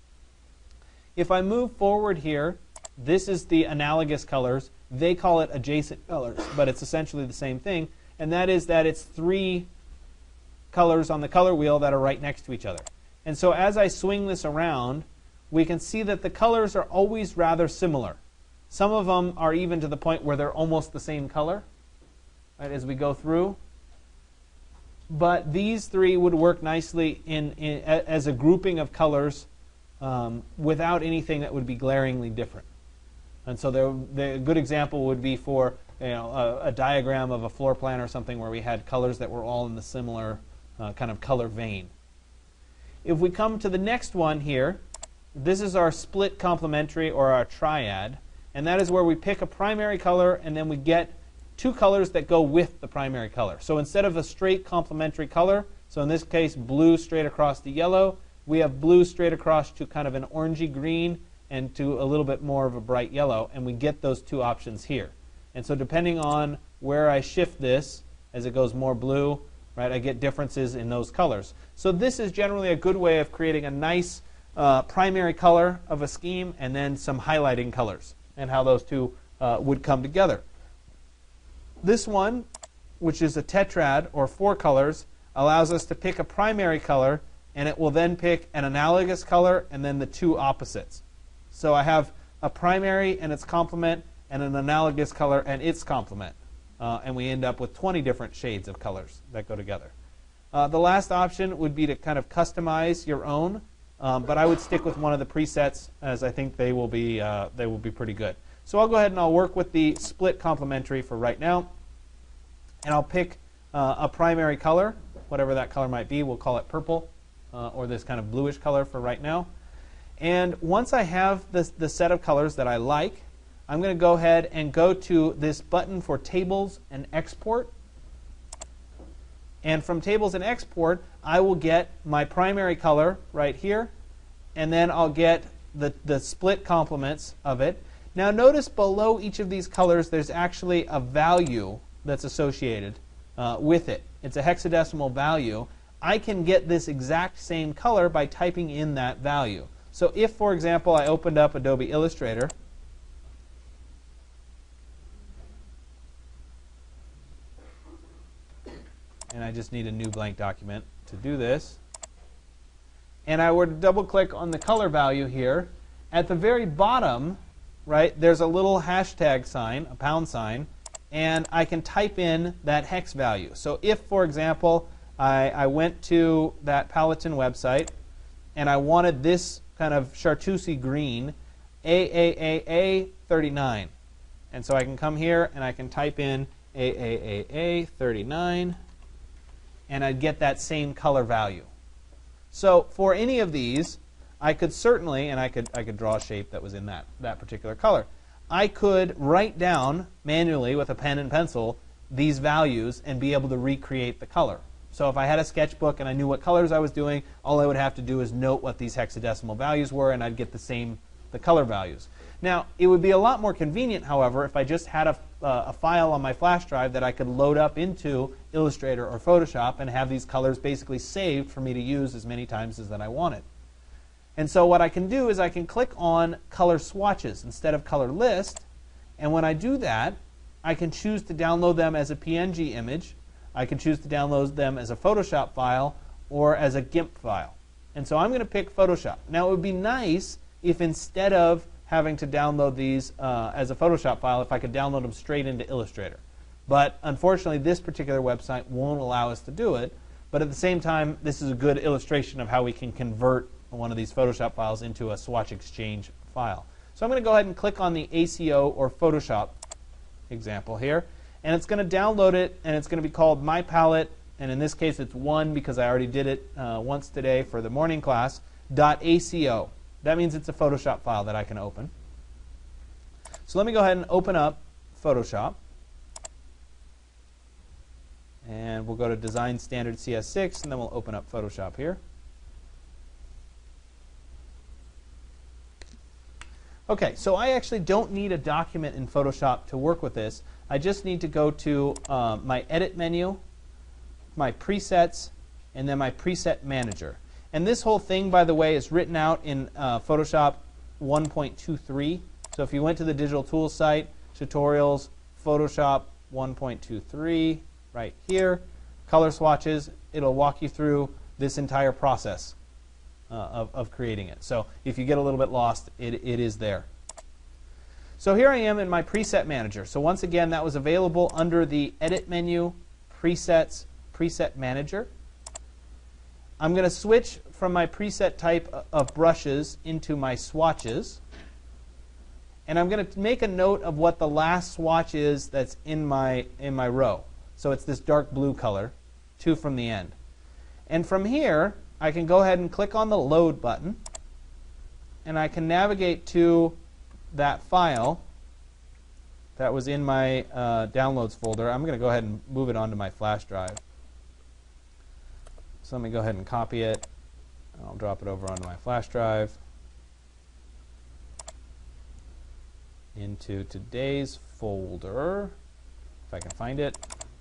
If I move forward here, this is the analogous colors. They call it adjacent colors, but it's essentially the same thing. And that is that it's three colors on the color wheel that are right next to each other. And so as I swing this around, we can see that the colors are always rather similar. Some of them are even to the point where they're almost the same color, right, as we go through. But these three would work nicely in, in as a grouping of colors um, without anything that would be glaringly different. And so there, the, a good example would be for you know, a, a diagram of a floor plan or something where we had colors that were all in the similar uh, kind of color vein. If we come to the next one here, this is our split complementary or our triad. And that is where we pick a primary color and then we get two colors that go with the primary color. So instead of a straight complementary color, so in this case blue straight across to yellow, we have blue straight across to kind of an orangey green and to a little bit more of a bright yellow, and we get those two options here. And so depending on where I shift this, as it goes more blue, right, I get differences in those colors. So this is generally a good way of creating a nice uh, primary color of a scheme and then some highlighting colors and how those two uh, would come together. This one, which is a tetrad or four colors, allows us to pick a primary color, and it will then pick an analogous color and then the two opposites. So I have a primary and its complement and an analogous color and its complement. Uh, and we end up with twenty different shades of colors that go together. Uh, the last option would be to kind of customize your own, um, but I would stick with one of the presets as I think they will be, uh, they will be pretty good. So I'll go ahead and I'll work with the split complementary for right now. And I'll pick uh, a primary color, whatever that color might be. We'll call it purple, uh, or this kind of bluish color for right now. And once I have this, the set of colors that I like, I'm going to go ahead and go to this button for Tables and Export. And from Tables and Export, I will get my primary color right here, and then I'll get the, the split complements of it. Now notice below each of these colors there's actually a value that's associated uh, with it. It's a hexadecimal value. I can get this exact same color by typing in that value. So if, for example, I opened up Adobe Illustrator, and I just need a new blank document to do this, and I were to double click on the color value here, at the very bottom, right, there's a little hashtag sign, a pound sign, and I can type in that hex value. So if, for example, I, I went to that Paladin website and I wanted this kind of chartreusey green, A A A A thirty-nine. And so I can come here and I can type in A A A A thirty-nine, and I'd get that same color value. So for any of these, I could certainly, and I could, I could draw a shape that was in that, that particular color. I could write down manually with a pen and pencil these values and be able to recreate the color. So if I had a sketchbook and I knew what colors I was doing, all I would have to do is note what these hexadecimal values were, and I'd get the same the color values. Now, it would be a lot more convenient, however, if I just had a, uh, a file on my flash drive that I could load up into Illustrator or Photoshop and have these colors basically saved for me to use as many times as that I wanted. And so what I can do is I can click on color swatches instead of color list, and when I do that, I can choose to download them as a P N G image. I can choose to download them as a Photoshop file or as a GIMP file. And so I'm going to pick Photoshop. Now it would be nice if instead of having to download these uh, as a Photoshop file, if I could download them straight into Illustrator. But unfortunately, this particular website won't allow us to do it. But at the same time, this is a good illustration of how we can convert one of these Photoshop files into a Swatch Exchange file. So I'm going to go ahead and click on the A C O or Photoshop example here. And it's going to download it, and it's going to be called My Palette. And in this case, it's one because I already did it uh, once today for the morning class, .aco. That means it's a Photoshop file that I can open. So let me go ahead and open up Photoshop. And we'll go to Design Standard C S six, and then we'll open up Photoshop here. OK, so I actually don't need a document in Photoshop to work with this. I just need to go to uh, my Edit menu, my Presets, and then my Preset Manager. And this whole thing, by the way, is written out in uh, Photoshop one point two three. So if you went to the Digital Tools site, Tutorials, Photoshop one point two three, right here, color swatches, it'll walk you through this entire process uh, of, of creating it. So if you get a little bit lost, it, it is there. So here I am in my Preset Manager. So once again, that was available under the Edit menu, Presets, Preset Manager. I'm going to switch from my preset type of brushes into my swatches. And I'm going to make a note of what the last swatch is that's in my, in my row. So it's this dark blue color, two from the end. And from here, I can go ahead and click on the Load button. And I can navigate to that file that was in my uh, Downloads folder. I'm going to go ahead and move it onto my flash drive. So let me go ahead and copy it. I'll drop it over onto my flash drive. Into today's folder, if I can find it.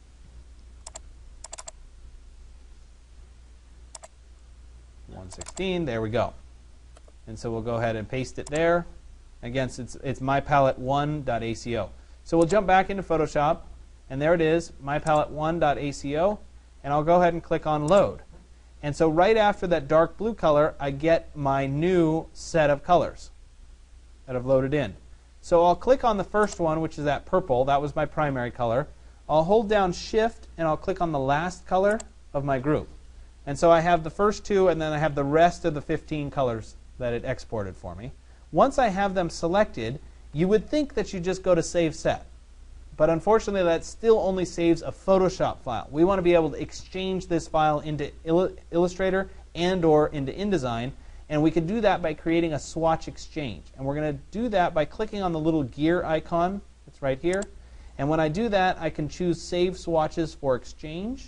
one sixteen, there we go. And so we'll go ahead and paste it there. Again, it's, it's my palette one dot A C O. So we'll jump back into Photoshop, and there it is, my palette one dot A C O, and I'll go ahead and click on Load. And so right after that dark blue color, I get my new set of colors that I've loaded in. So I'll click on the first one, which is that purple. That was my primary color. I'll hold down Shift, and I'll click on the last color of my group. And so I have the first two, and then I have the rest of the fifteen colors that it exported for me. Once I have them selected, you would think that you just go to Save Set. But unfortunately, that still only saves a Photoshop file. We want to be able to exchange this file into Il- Illustrator and or into InDesign. And we can do that by creating a swatch exchange. And we're going to do that by clicking on the little gear icon that's right here. And when I do that, I can choose Save Swatches for Exchange.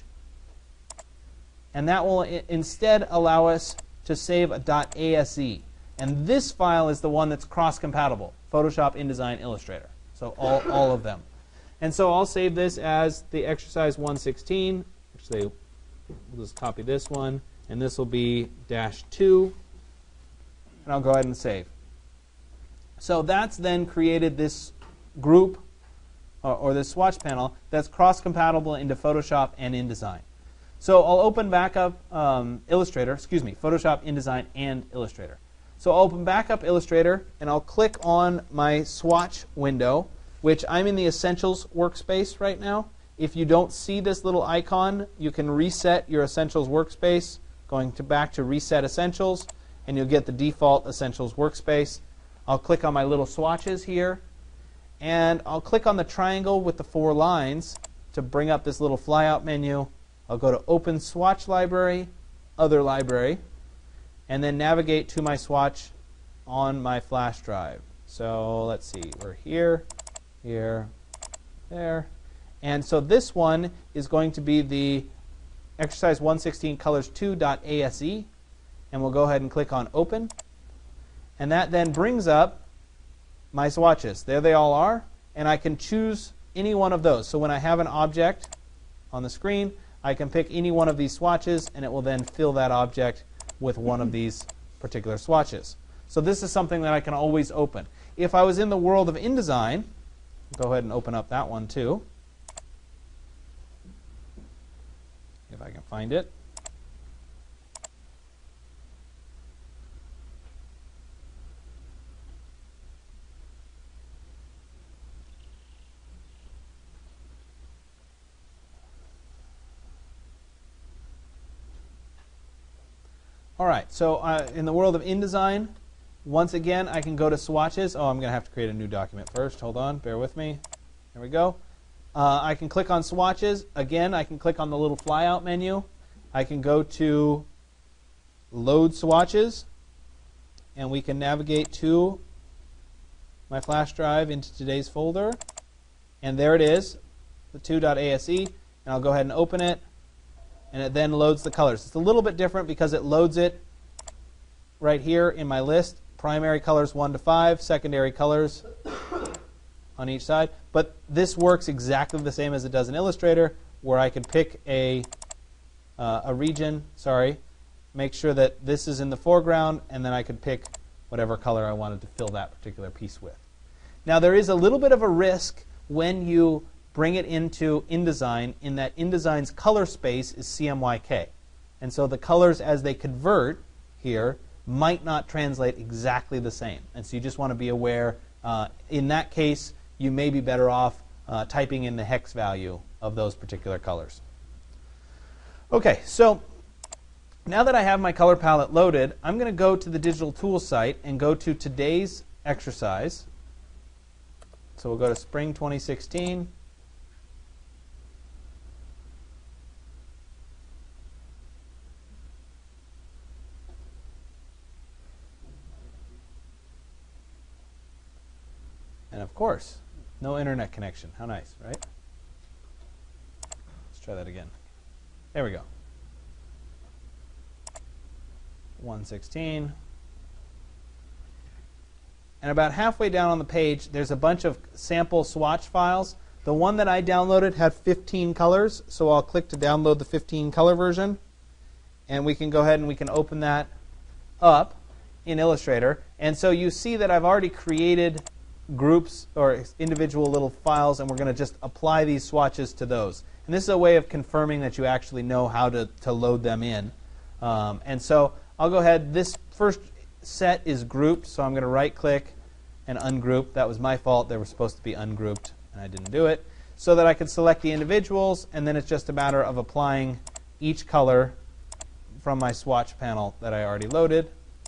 And that will I- instead allow us to save a .ase. And this file is the one that's cross-compatible, Photoshop, InDesign, Illustrator. So all, all of them. And so I'll save this as the exercise one sixteen. Actually, we'll just copy this one. And this will be dash two. And I'll go ahead and save. So that's then created this group, or, or this swatch panel, that's cross-compatible into Photoshop and InDesign. So I'll open back up um, Illustrator, excuse me, Photoshop, InDesign, and Illustrator. So I'll open back up Illustrator, and I'll click on my swatch window, which I'm in the Essentials workspace right now. If you don't see this little icon, you can reset your Essentials workspace, going to back to Reset Essentials, and you'll get the default Essentials workspace. I'll click on my little swatches here, and I'll click on the triangle with the four lines to bring up this little flyout menu. I'll go to Open Swatch Library, Other Library, and then navigate to my swatch on my flash drive. So let's see, we're here, here, there. And so this one is going to be the exercise one sixteen colors two dot A S E. And we'll go ahead and click on Open. And that then brings up my swatches. There they all are. And I can choose any one of those. So when I have an object on the screen, I can pick any one of these swatches, and it will then fill that object with one of these particular swatches. So this is something that I can always open. If I was in the world of InDesign, go ahead and open up that one too, if I can find it. All right, so uh, in the world of InDesign, once again, I can go to swatches. Oh, I'm going to have to create a new document first. Hold on, bear with me. There we go. Uh, I can click on swatches. Again, I can click on the little flyout menu. I can go to load swatches, and we can navigate to my flash drive into today's folder. And there it is, the two dot A S E. And I'll go ahead and open it. And it then loads the colors. It's a little bit different because it loads it right here in my list. Primary colors one to five, secondary colors on each side. But this works exactly the same as it does in Illustrator, where I could pick a, uh, a region, sorry, make sure that this is in the foreground, and then I could pick whatever color I wanted to fill that particular piece with. Now there is a little bit of a risk when you bring it into InDesign, in that InDesign's color space is C M Y K. And so the colors as they convert here might not translate exactly the same. And so you just want to be aware, uh, in that case, you may be better off uh, typing in the hex value of those particular colors. Okay, so now that I have my color palette loaded, I'm going to go to the Digital Tools site and go to today's exercise. So we'll go to Spring twenty sixteen. And of course, no internet connection. How nice, right? Let's try that again. There we go. one sixteen. And about halfway down on the page, there's a bunch of sample swatch files. The one that I downloaded had fifteen colors, so I'll click to download the fifteen color version. And we can go ahead and we can open that up in Illustrator. And so you see that I've already created groups or individual little files, and we're going to just apply these swatches to those. And this is a way of confirming that you actually know how to, to load them in. Um, and so I'll go ahead. This first set is grouped, so I'm going to right click and ungroup. That was my fault. They were supposed to be ungrouped, and I didn't do it. So that I can select the individuals, and then it's just a matter of applying each color from my swatch panel that I already loaded.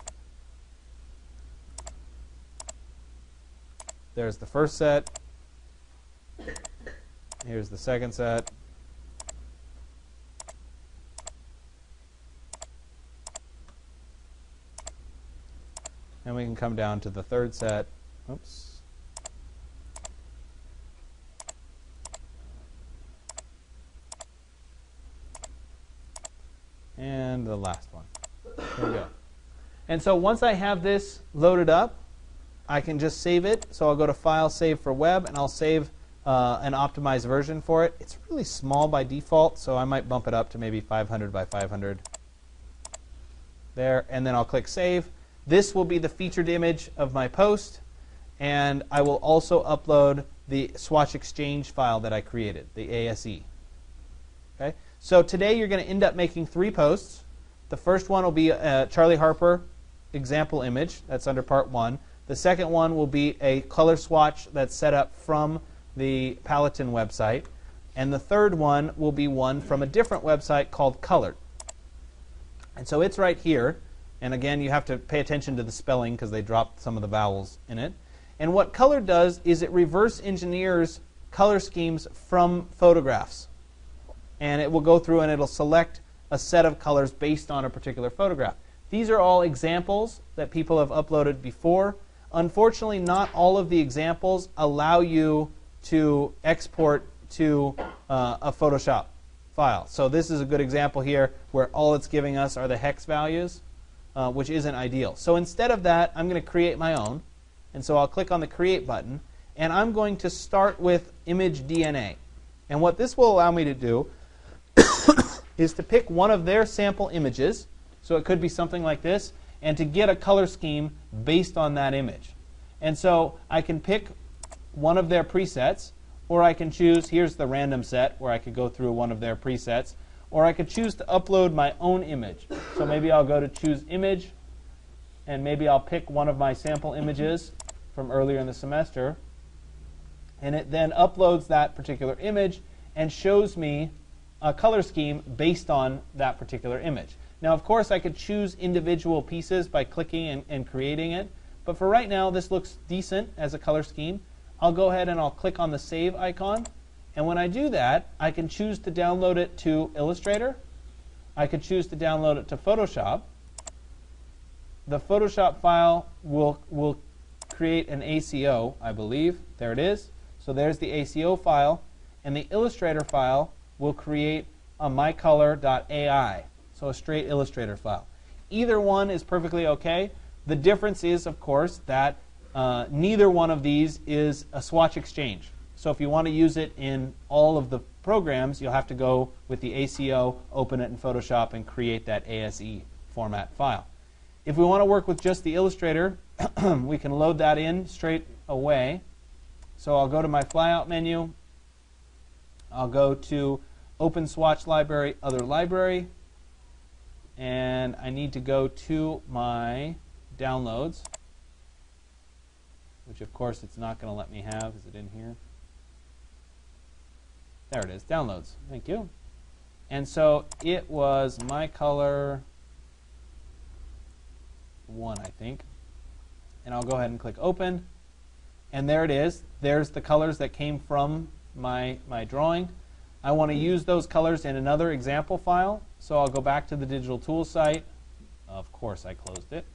There's the first set. Here's the second set. And we can come down to the third set. Oops. And the last one. There we go. And so once I have this loaded up, I can just save it. So I'll go to File, Save for Web, and I'll save uh, an optimized version for it. It's really small by default, so I might bump it up to maybe five hundred by five hundred. There, and then I'll click Save. This will be the featured image of my post, and I will also upload the Swatch Exchange file that I created, the A S E. Okay? So today you're going to end up making three posts. The first one will be a Charlie Harper example image. That's under part one. The second one will be a color swatch that's set up from the Paladin website. And the third one will be one from a different website called Colored. And so it's right here. And again, you have to pay attention to the spelling because they dropped some of the vowels in it. And what Colored does is it reverse engineers color schemes from photographs. And it will go through and it'll select a set of colors based on a particular photograph. These are all examples that people have uploaded before. Unfortunately, not all of the examples allow you to export to uh, a Photoshop file. So this is a good example here where all it's giving us are the hex values, uh, which isn't ideal. So instead of that, I'm going to create my own. And so I'll click on the Create button. And I'm going to start with image D N A. And what this will allow me to do is to pick one of their sample images, so it could be something like this, and to get a color scheme based on that image. And so I can pick one of their presets, or I can choose, here's the random set where I could go through one of their presets, or I could choose to upload my own image. So maybe I'll go to choose image, and maybe I'll pick one of my sample images from earlier in the semester, and it then uploads that particular image and shows me a color scheme based on that particular image. Now, of course, I could choose individual pieces by clicking and, and creating it, but for right now, this looks decent as a color scheme. I'll go ahead and I'll click on the Save icon, and when I do that, I can choose to download it to Illustrator. I could choose to download it to Photoshop. The Photoshop file will, will create an A C O, I believe. There it is. So there's the A C O file, and the Illustrator file will create a mycolor dot A I, so a straight Illustrator file. Either one is perfectly okay. The difference is, of course, that uh, neither one of these is a swatch exchange. So if you want to use it in all of the programs, you'll have to go with the A C O, open it in Photoshop, and create that A S E format file. If we want to work with just the Illustrator, we can load that in straight away. So I'll go to my flyout menu. I'll go to Open Swatch Library, Other Library, and I need to go to my downloads, which of course it's not going to let me have. Is it in here? There it is, downloads. Thank you. And so it was mycolor one, I think. And I'll go ahead and click Open. And there it is. There's the colors that came from my, my drawing. I want to use those colors in another example file. So I'll go back to the Digital Tools site. Of course, I closed it.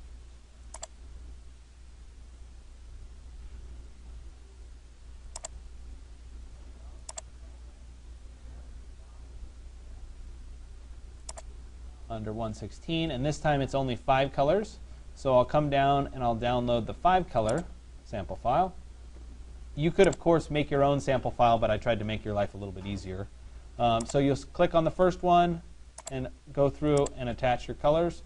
Under one sixteen, and this time it's only five colors. So I'll come down and I'll download the five color sample file. You could, of course, make your own sample file, but I tried to make your life a little bit easier. Um, so you'll click on the first one and go through and attach your colors.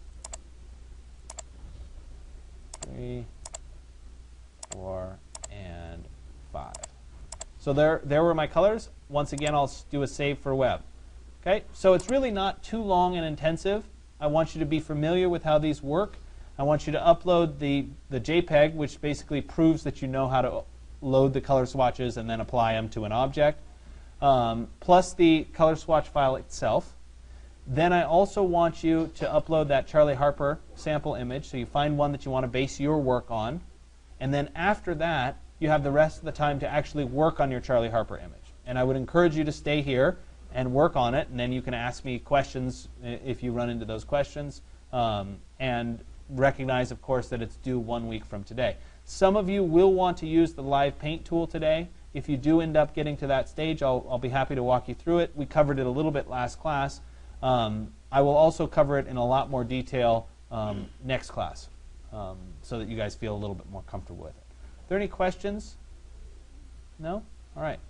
Three, four, and five. So there, there were my colors. Once again, I'll do a save for web. Okay, so it's really not too long and intensive. I want you to be familiar with how these work. I want you to upload the, the JPEG, which basically proves that you know how to load the color swatches and then apply them to an object, um, plus the color swatch file itself. Then I also want you to upload that Charlie Harper sample image, so you find one that you want to base your work on. And then after that, you have the rest of the time to actually work on your Charlie Harper image. And I would encourage you to stay here and work on it, and then you can ask me questions if you run into those questions. Um, and recognize, of course, that it's due one week from today. Some of you will want to use the Live Paint tool today. If you do end up getting to that stage, I'll, I'll be happy to walk you through it. We covered it a little bit last class. Um, I will also cover it in a lot more detail um, next class, um, so that you guys feel a little bit more comfortable with it. Are there any questions? No? All right.